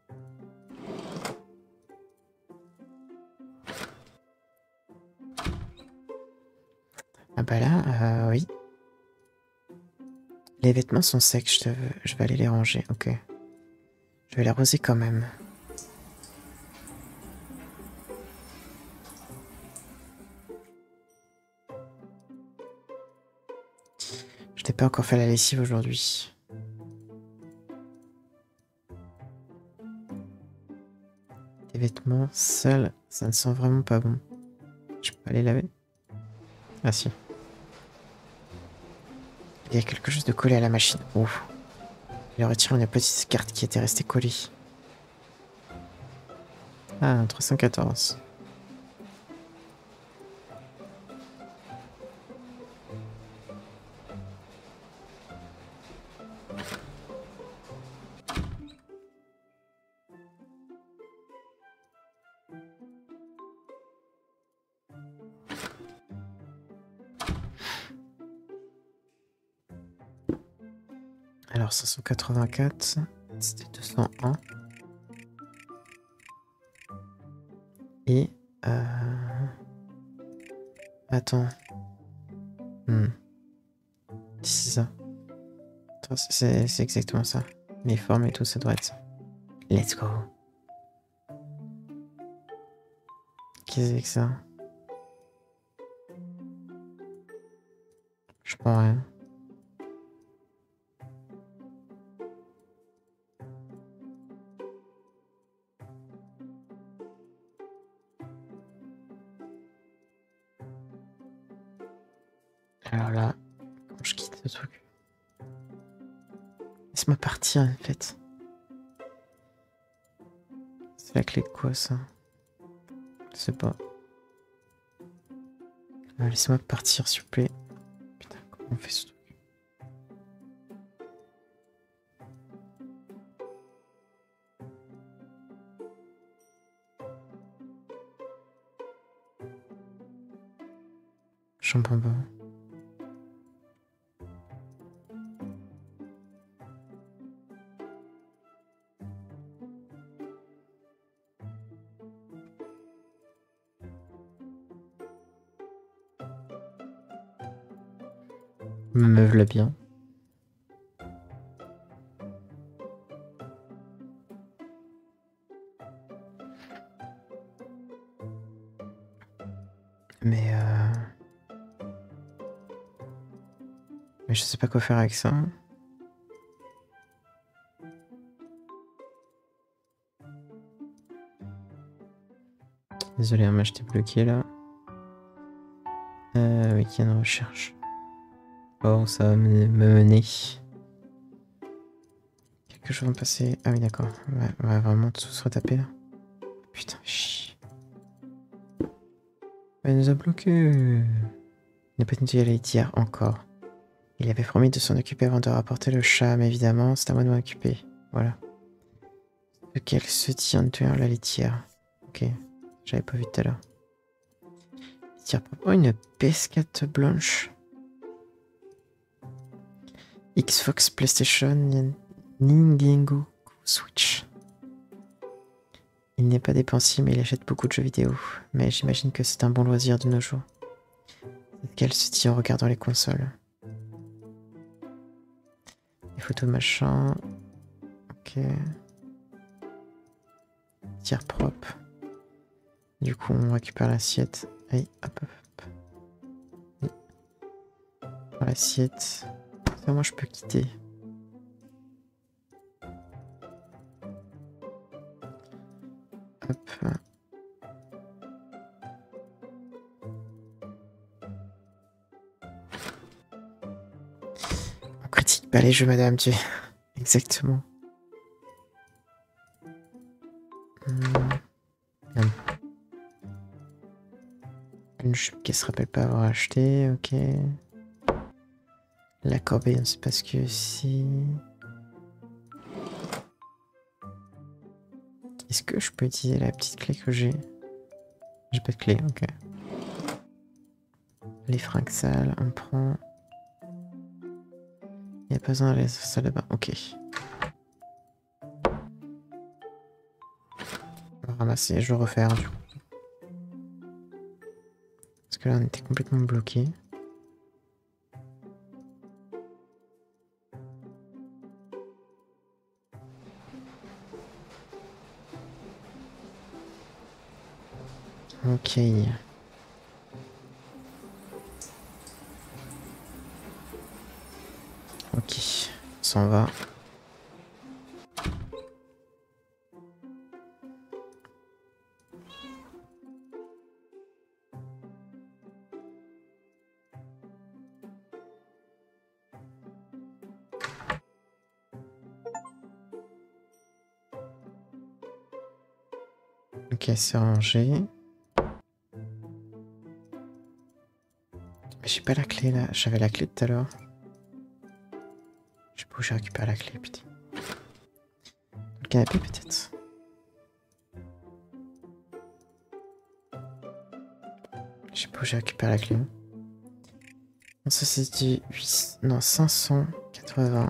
Ah bah là, euh, oui. Les vêtements sont secs, je, te... je vais aller les ranger, ok. Je vais les arroser quand même. Je n'ai pas encore fait la lessive aujourd'hui. Des vêtements sales, ça ne sent vraiment pas bon. Je peux pas les laver? Ah si. Il y a quelque chose de collé à la machine. Ouf. Il a retiré une petite carte qui était restée collée. Ah, trois cent quatorze. Alors cinq cent quatre-vingt-quatre, c'était deux cent un. Et... Euh... Attends. Hmm. C'est ça. C'est exactement ça. Les formes et tout, ça doit être ça. Let's go. Qu'est-ce que c'est que ça? Je prends rien. Alors là, quand je quitte ce truc, laisse-moi partir en fait. C'est la clé de quoi ça? Je sais pas. Euh, laissez-moi partir s'il vous plaît. Putain, comment on fait ce truc? Chambre en bas. Me voilà bien. Mais euh... Mais je sais pas quoi faire avec ça. Désolé, hein, j'étais bloqué là. Euh, week-end recherche. Oh, ça va me mener. Quelque chose va me passer. Ah oui, d'accord. Ouais, on va vraiment tout se retaper là. Putain, chi. Elle nous a bloqué. Il n'a pas nettoyé la litière encore. Il avait promis de s'en occuper avant de rapporter le chat, mais évidemment, c'est à moi de m'en occuper. Voilà. De qu'elle se tient de tenir la litière. Ok, j'avais pas vu tout à l'heure. Litière propre. Oh, une P S quatre blanche. Xbox, PlayStation, Nintendo, Switch. Il n'est pas dépensier, mais il achète beaucoup de jeux vidéo. Mais j'imagine que c'est un bon loisir de nos jours. Qu'elle se dit en regardant les consoles. Les photos machin. Ok. Tiers propre. Du coup, on récupère l'assiette. Allez, hop, hop, hop. Pour l'assiette. Ça, moi, je peux quitter. Hop. On critique pas les jeux, madame, tu... Exactement. Hum. Une jupe qu'elle se rappelle pas avoir acheté, ok. La corbeille, on sait pas ce que c'est. Est-ce que je peux utiliser la petite clé que j'ai? J'ai pas de clé, ok. Les fringues sales, on prend. Il n'y a pas besoin d'aller sur ça là-bas, ok. On va ramasser, je vais refaire du coup. Parce que là on était complètement bloqué. Ok. Ok, on s'en va. Ok, c'est rangé. J'ai pas la clé là, j'avais la clé tout à l'heure. Je sais pas où j'ai récupéré la clé, putain. Le canapé peut-être. Je sais pas où j'ai récupéré la clé. Non, ça c'est du huit... Non, cinq cent quatre-vingts.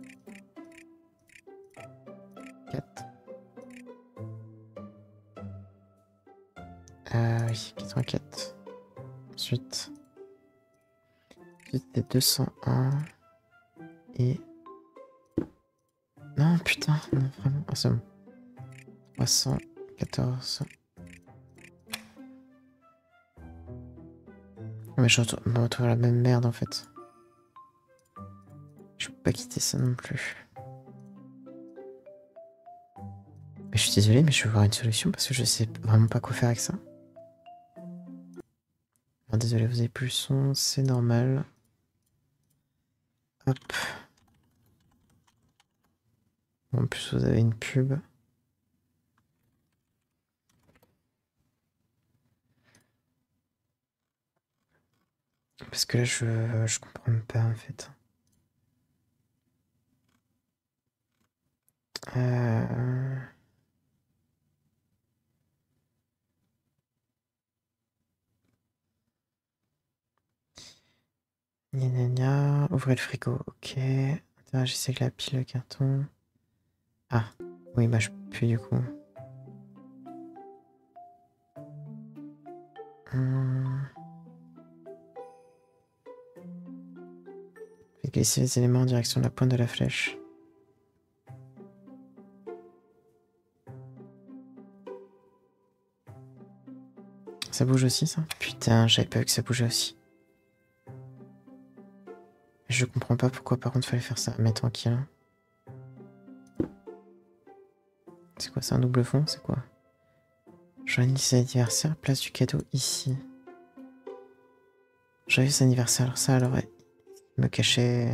quatre. Ah oui, quatre-vingt-quatre. Ensuite... C'était deux cent un. Et... Non, putain, non, vraiment. Ah, c'est bon. trois cent quatorze. Mais je retrouve, me retrouve la même merde en fait. Je peux pas quitter ça non plus. Mais je suis désolé, mais je vais voir une solution parce que je sais vraiment pas quoi faire avec ça. Alors, désolé, vous avez plus le son, c'est normal. Hop. En plus, vous avez une pub. Parce que là, je, je comprends pas en fait. Euh... Gna gna gna. Ouvrez le frigo, ok. Interagissez avec la pile de carton. Ah, oui, bah je peux plus du coup. Hum... Faites glisser les éléments en direction de la pointe de la flèche. Ça bouge aussi ça? Putain, j'avais pas vu que ça bougeait aussi. Je comprends pas pourquoi par contre fallait faire ça. Mais tranquille. C'est quoi, c'est un double fond? C'est quoi? Joyeux anniversaire, place du cadeau ici. Joyeux anniversaire, alors ça alors me cachait.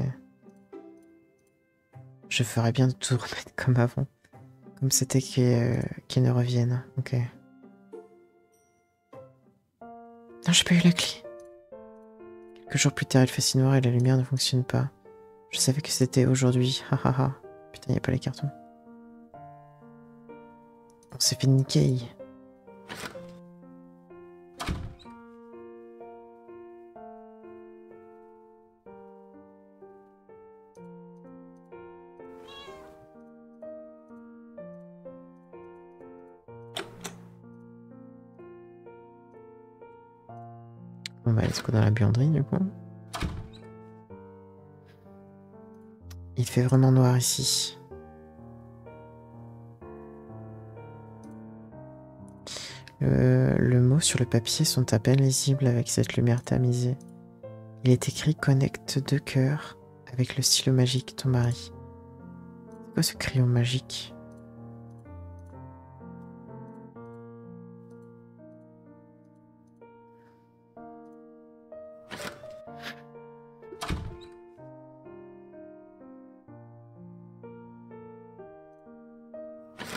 Je ferais bien de tout remettre comme avant. Comme c'était qu'il euh, qu'il ne revienne. Ok. Non, j'ai pas eu la clé. Quelques jours plus tard, il fait si noir et la lumière ne fonctionne pas. Je savais que c'était aujourd'hui. Hahaha. Putain, y a pas les cartons. On s'est fait niquer. On va aller se couper dans la buanderie du coup. Il fait vraiment noir ici. Le, le mot sur le papier sont à peine lisibles avec cette lumière tamisée. Il est écrit « Connecte deux cœurs avec le stylo magique, ton mari ». C'est quoi ce crayon magique?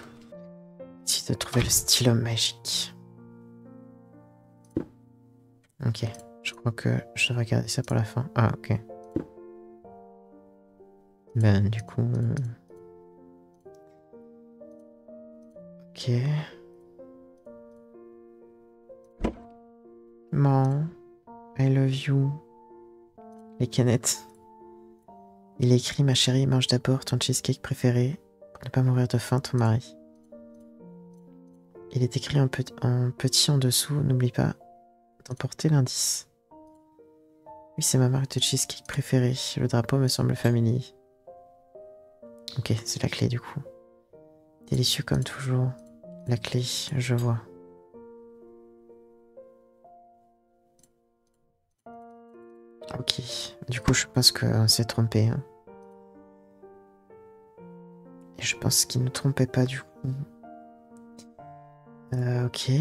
De trouver le stylo magique. Ok, je crois que je devrais garder ça pour la fin. Ah, ok. Ben, du coup... Euh... Ok. Maman, I love you. Les canettes. Il écrit, ma chérie, mange d'abord ton cheesecake préféré pour ne pas mourir de faim, ton mari. Il est écrit en, pe en petit en dessous, n'oublie pas d'emporter l'indice. Oui, c'est ma marque de cheesecake préférée. Le drapeau me semble familier. Ok, c'est la clé du coup. Délicieux comme toujours. La clé, je vois. Ok, du coup je pense qu'on s'est trompé. Hein. Et je pense qu'il ne trompait pas du coup. Euh, ok.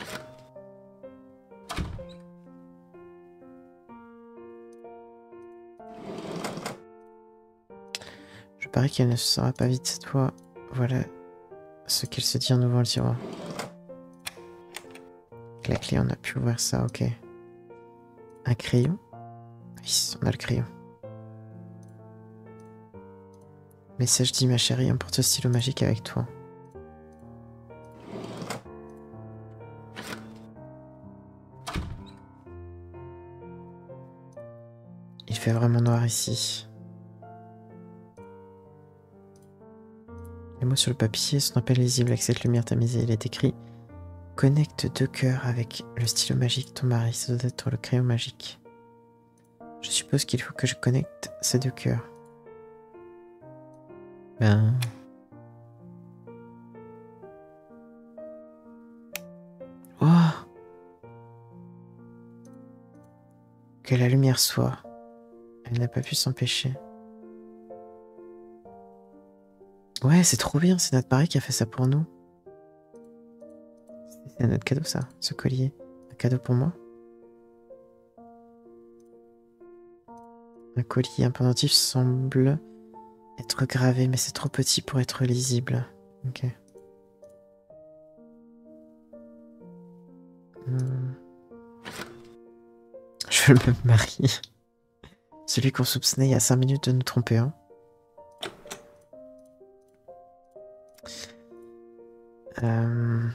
Je parie qu'elle ne se sera pas vite cette fois. Voilà ce qu'elle se dit en ouvrant le tiroir. Avec la clé, on a pu ouvrir ça, ok. Un crayon? Oui, on a le crayon. Message dit, ma chérie, emporte ce stylo magique avec toi. Il fait vraiment noir ici. Les mots sur le papier sont à peine lisibles avec cette lumière tamisée. Il est écrit « Connecte deux cœurs avec le stylo magique ton mari. Ça doit être le crayon magique. » Je suppose qu'il faut que je connecte ces deux cœurs. Ben... Oh! Que la lumière soit. Elle n'a pas pu s'empêcher. Ouais, c'est trop bien, c'est notre mari qui a fait ça pour nous. C'est notre cadeau ça, ce collier. Un cadeau pour moi. Un collier, un pendentif semble être gravé, mais c'est trop petit pour être lisible. Ok. Hmm. Je veux le même mari. Celui qu'on soupçonnait il y a cinq minutes de nous tromper, hein. Euh...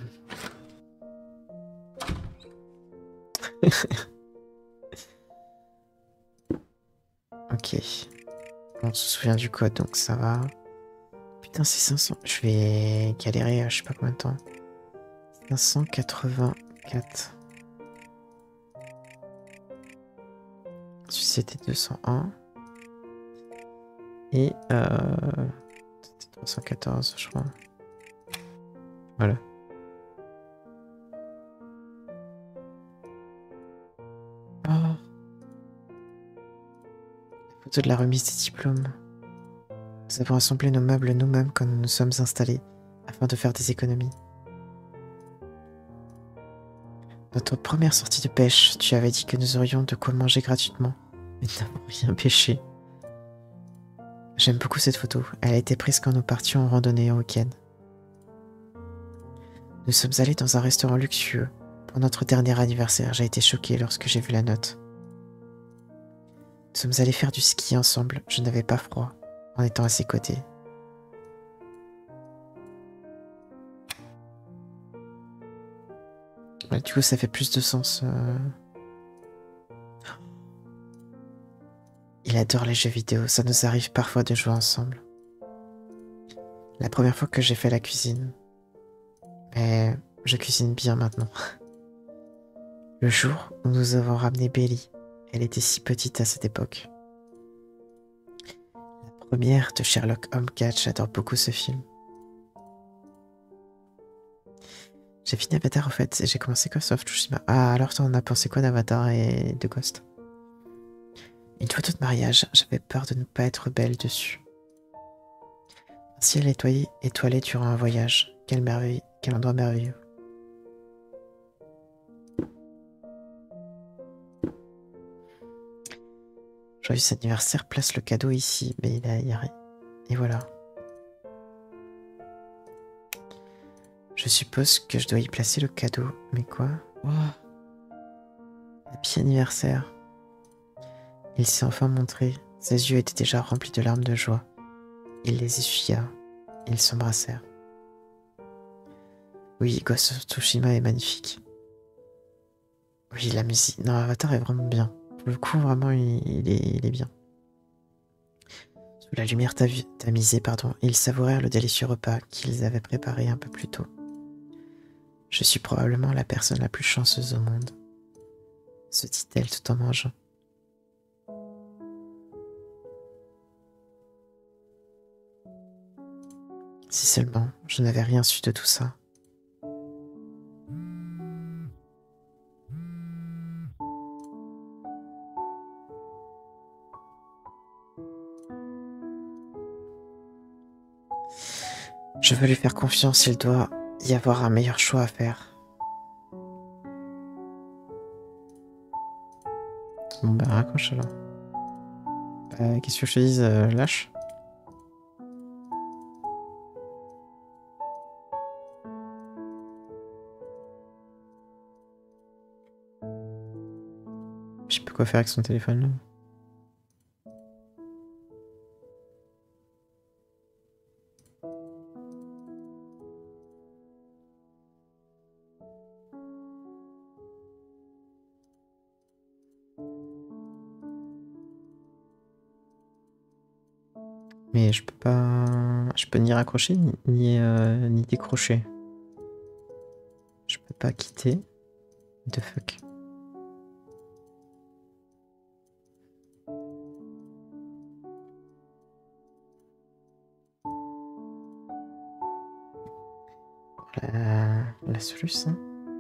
ok. On se souvient du code, donc ça va. Putain, c'est cinq cents. Je vais galérer, je sais pas combien de temps. cinq cent quatre-vingt-quatre. Ensuite, c'était deux cent un. Et euh... c'était trois cent quatorze, je crois. Voilà. Oh. Photo de la remise des diplômes. Nous avons assemblé nos meubles nous-mêmes quand nous nous sommes installés, afin de faire des économies. Notre première sortie de pêche, tu avais dit que nous aurions de quoi manger gratuitement, mais nous n'avons rien pêché. J'aime beaucoup cette photo. Elle a été prise quand nous partions en randonnée en week-end. Nous sommes allés dans un restaurant luxueux. Pour notre dernier anniversaire, j'ai été choquée lorsque j'ai vu la note. Nous sommes allés faire du ski ensemble. Je n'avais pas froid en étant à ses côtés. Ouais, du coup, ça fait plus de sens. Euh... Il adore les jeux vidéo. Ça nous arrive parfois de jouer ensemble. La première fois que j'ai fait la cuisine. Mais je cuisine bien maintenant. Le jour où nous avons ramené Belly. Elle était si petite à cette époque. La première de Sherlock Holmes quatre. J'adore beaucoup ce film. J'ai fini Avatar en fait, et j'ai commencé Ghost of Tsushima. Ah, alors t'en as pensé quoi d'Avatar et de Ghost? Une photo de mariage, j'avais peur de ne pas être belle dessus. Un ciel étoilé, étoilé durant un voyage. Quelle merveille, quel endroit merveilleux. Joyeux anniversaire, place le cadeau ici. Mais il a, il y a rien. Et voilà. Je suppose que je dois y placer le cadeau. Mais quoi? Wow. Happy anniversaire. Il s'est enfin montré. Ses yeux étaient déjà remplis de larmes de joie. Il les essuya. Ils s'embrassèrent. Oui, Ghost of Tsushima est magnifique. Oui, la musique... Non, Avatar est vraiment bien. Pour le coup, vraiment, il, il, est, il est bien. Sous la lumière tamisée, pardon, ils savourèrent le délicieux repas qu'ils avaient préparé un peu plus tôt. Je suis probablement la personne la plus chanceuse au monde, se dit-elle tout en mangeant. Si seulement je n'avais rien su de tout ça. Je veux lui faire confiance, il doit y avoir un meilleur choix à faire. Bon bah raccroche là. Bah, qu'est-ce que je te dise, euh, lâche. Je sais plus quoi faire avec son téléphone là. Mais je peux pas... Je peux ni raccrocher, ni, ni, euh, ni décrocher. Je peux pas quitter. What the fuck. La, la solution.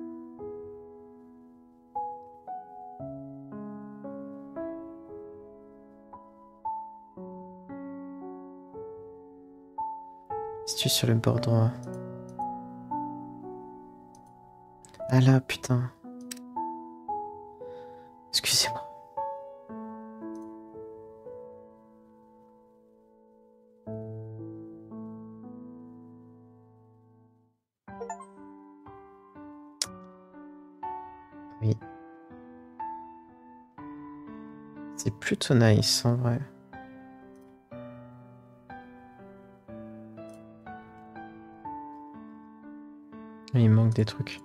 Si tu es sur le bord droit. Ah là, putain. Excusez-moi. Oui. C'est plutôt nice en vrai. Il manque des trucs.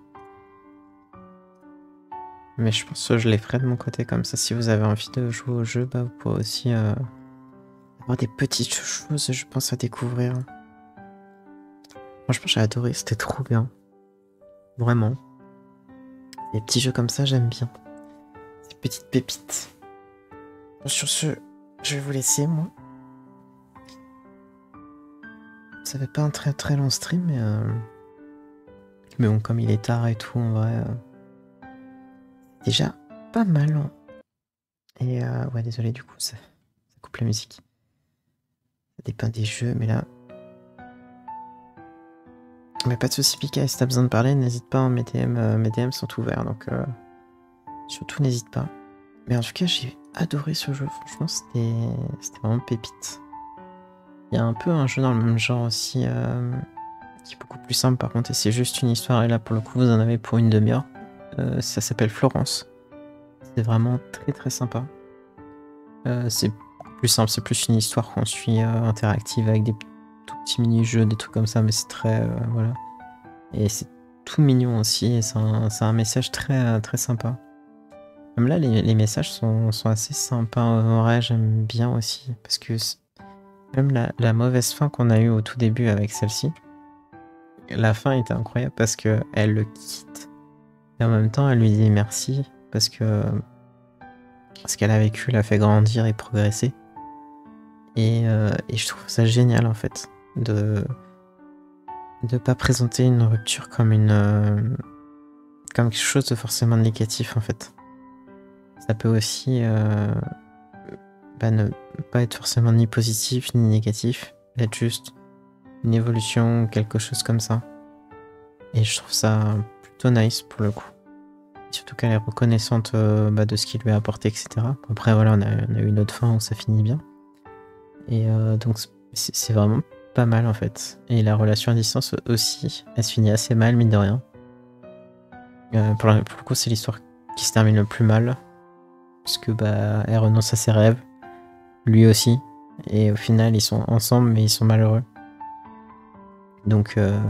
Mais je pense que je les ferai de mon côté comme ça. Si vous avez envie de jouer au jeu, bah vous pourrez aussi euh, avoir des petites choses, je pense, à découvrir. Franchement, j'ai adoré, c'était trop bien. Vraiment. Les petits jeux comme ça, j'aime bien. Ces petites pépites. Bon, sur ce, je vais vous laisser, moi. Ça fait pas un très très long stream, mais... Euh... Mais bon, comme il est tard et tout, en vrai... Euh... Déjà, pas mal. Hein. Et euh... ouais, désolé, du coup, ça, ça coupe la musique. Ça dépend des jeux, mais là... Mais pas de soucis, Pika, si t'as besoin de parler, n'hésite pas, hein, mes D M, euh, mes D M sont ouverts, donc... Euh... Surtout, n'hésite pas. Mais en tout cas, j'ai adoré ce jeu, franchement, c'était c'était vraiment pépite. Il y a un peu un jeu dans le même genre aussi, euh... qui est beaucoup plus simple par contre, et c'est juste une histoire, et là, pour le coup, vous en avez pour une demi-heure. Euh, ça s'appelle Florence. C'est vraiment très très sympa. Euh, c'est plus simple, c'est plus une histoire qu'on suit euh, interactive avec des tout petits mini-jeux, des trucs comme ça, mais c'est très... Euh, voilà. Et c'est tout mignon aussi, et c'est un, un message très très sympa. Même là, les, les messages sont, sont assez sympas. En vrai, j'aime bien aussi, parce que même la, la mauvaise fin qu'on a eue au tout début avec celle-ci, la fin était incroyable parce que elle le quitte. Et en même temps, elle lui dit merci parce que ce qu'elle a vécu l'a fait grandir et progresser. Et, euh, et je trouve ça génial en fait de de pas présenter une rupture comme une euh, comme quelque chose de forcément négatif en fait. Ça peut aussi euh, bah, ne pas être forcément ni positif ni négatif, être juste une évolution ou quelque chose comme ça. Et je trouve ça plutôt nice pour le coup. Et surtout qu'elle est reconnaissante euh, bah, de ce qu'il lui a apporté, et cetera. Après voilà, on a, on a eu une autre fin où ça finit bien. Et euh, donc c'est vraiment pas mal en fait. Et la relation à distance aussi, elle se finit assez mal, mine de rien. Euh, pour, la, pour le coup, c'est l'histoire qui se termine le plus mal. Parce que bah, elle renonce à ses rêves. Lui aussi. Et au final, ils sont ensemble, mais ils sont malheureux. Donc, euh,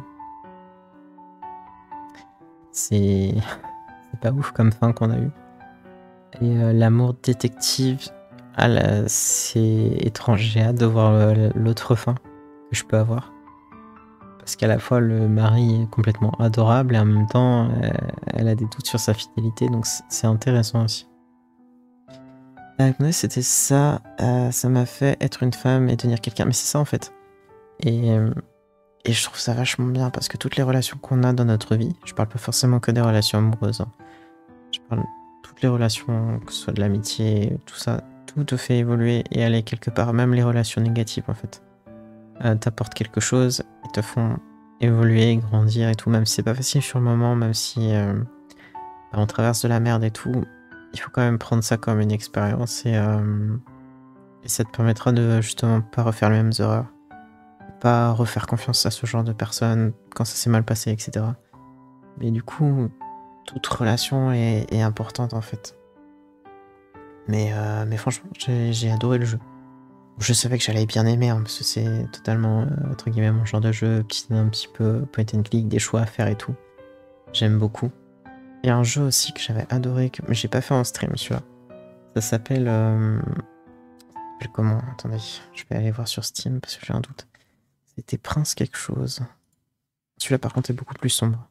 c'est pas ouf comme fin qu'on a eu. Et euh, l'amour détective, ah là, c'est étrange. J'ai hâte de voir l'autre fin que je peux avoir. Parce qu'à la fois, le mari est complètement adorable et en même temps, elle a des doutes sur sa fidélité. Donc, c'est intéressant aussi. Avec moi, c'était ça. Euh, ça m'a fait être une femme et devenir quelqu'un. Mais c'est ça, en fait. Et, euh, et je trouve ça vachement bien parce que toutes les relations qu'on a dans notre vie, je parle pas forcément que des relations amoureuses. Hein. Je parle de toutes les relations, que ce soit de l'amitié, tout ça, tout te fait évoluer et aller quelque part. Même les relations négatives, en fait. Euh, t'apportent quelque chose et te font évoluer, grandir et tout. Même si c'est pas facile sur le moment, même si euh, on traverse de la merde et tout. Il faut quand même prendre ça comme une expérience et, euh, et ça te permettra de justement pas refaire les mêmes erreurs, pas refaire confiance à ce genre de personnes quand ça s'est mal passé, et cetera. Mais du coup, toute relation est, est importante en fait. Mais, euh, mais franchement, j'ai adoré le jeu. Je savais que j'allais bien aimer, hein, parce que c'est totalement, euh, entre guillemets, mon genre de jeu, petit, un petit peu point and click, des choix à faire et tout. J'aime beaucoup. Il y a un jeu aussi que j'avais adoré, que... mais j'ai pas fait en stream celui-là. Ça s'appelle... Euh... Ça s'appelle comment? Attendez, je vais aller voir sur Steam parce que j'ai un doute. C'était Prince quelque chose. Celui-là par contre est beaucoup plus sombre.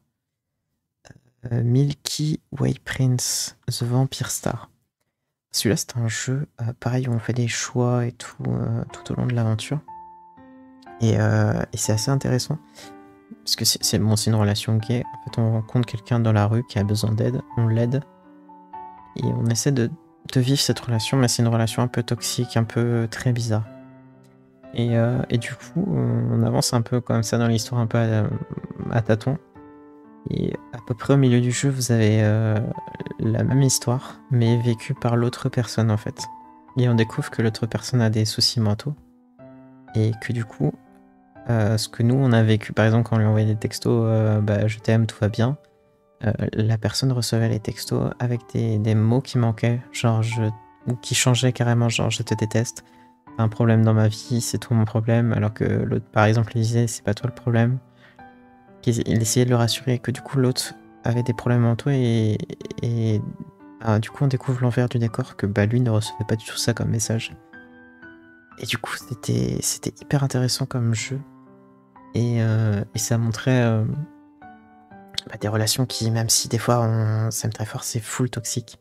Euh, Milky Way Prince, The Vampire Star. Celui-là c'est un jeu, euh, pareil, où on fait des choix et tout, euh, tout au long de l'aventure. Et, euh, et c'est assez intéressant. Parce que c'est bon, une relation gay. En fait, on rencontre quelqu'un dans la rue qui a besoin d'aide, on l'aide. Et on essaie de, de vivre cette relation, mais c'est une relation un peu toxique, un peu très bizarre. Et, euh, et du coup, on avance un peu comme ça dans l'histoire, un peu à, à tâtons. Et à peu près au milieu du jeu, vous avez euh, la même histoire, mais vécue par l'autre personne en fait. Et on découvre que l'autre personne a des soucis mentaux. Et que du coup... Euh, ce que nous on a vécu, par exemple quand on lui envoyait des textos euh, bah, je t'aime, tout va bien, euh, la personne recevait les textos avec des, des mots qui manquaient, genre je, ou qui changeaient carrément, genre je te déteste, t'as un problème dans ma vie, c'est toi mon problème, alors que l'autre par exemple lui disait c'est pas toi le problème. Il essayait de le rassurer, que du coup l'autre avait des problèmes mentaux et, et bah, du coup on découvre l'envers du décor, que bah, lui ne recevait pas du tout ça comme message. Et du coup c'était c'était hyper intéressant comme jeu. Et, euh, et ça montrait euh, bah, des relations qui, même si des fois on s'aime très fort, c'est full toxique.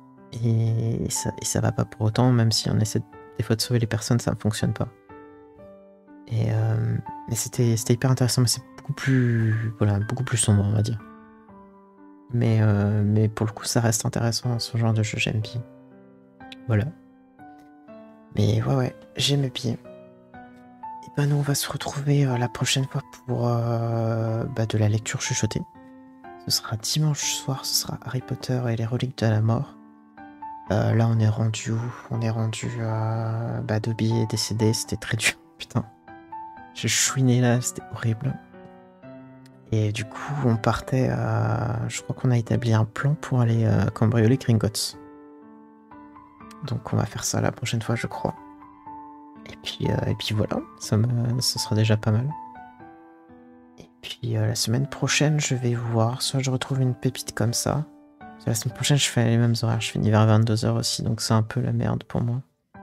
Et ça, et ça va pas pour autant, même si on essaie des fois de sauver les personnes, ça ne fonctionne pas. Et euh, mais c'était hyper intéressant, mais c'est beaucoup plus, voilà, beaucoup plus sombre, on va dire. Mais, euh, mais pour le coup, ça reste intéressant, ce genre de jeu, j'aime bien. Voilà. Mais ouais, ouais, j'aime bien. Et ben nous on va se retrouver euh, la prochaine fois pour euh, bah, de la lecture chuchotée. Ce sera dimanche soir, ce sera Harry Potter et les reliques de la mort. Euh, là on est rendu où? On est rendu à... Bah Dobby est décédé, c'était très dur, putain. J'ai chouiné là, c'était horrible. Et du coup on partait à... Je crois qu'on a établi un plan pour aller euh, cambrioler Gringotts. Donc on va faire ça la prochaine fois je crois. Et puis, euh, et puis voilà, ça, me, ça sera déjà pas mal. Et puis euh, la semaine prochaine, je vais voir, soit je retrouve une pépite comme ça. La semaine prochaine, je fais les mêmes horaires, je finis vers vingt-deux heures aussi, donc c'est un peu la merde pour moi.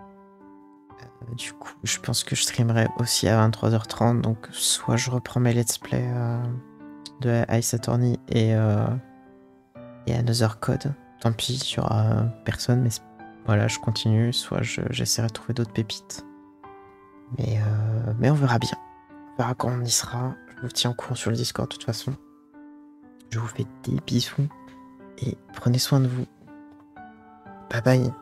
Euh, du coup, je pense que je streamerai aussi à vingt-trois heures trente, donc soit je reprends mes let's play euh, de Ace Attorney et, euh, et Another Code. Tant pis, il y aura personne, mais voilà, je continue, soit j'essaierai de trouver d'autres pépites. Mais, euh, mais on verra bien. On verra quand on y sera. Je vous tiens au courant sur le Discord de toute façon. Je vous fais des bisous. Et prenez soin de vous. Bye bye.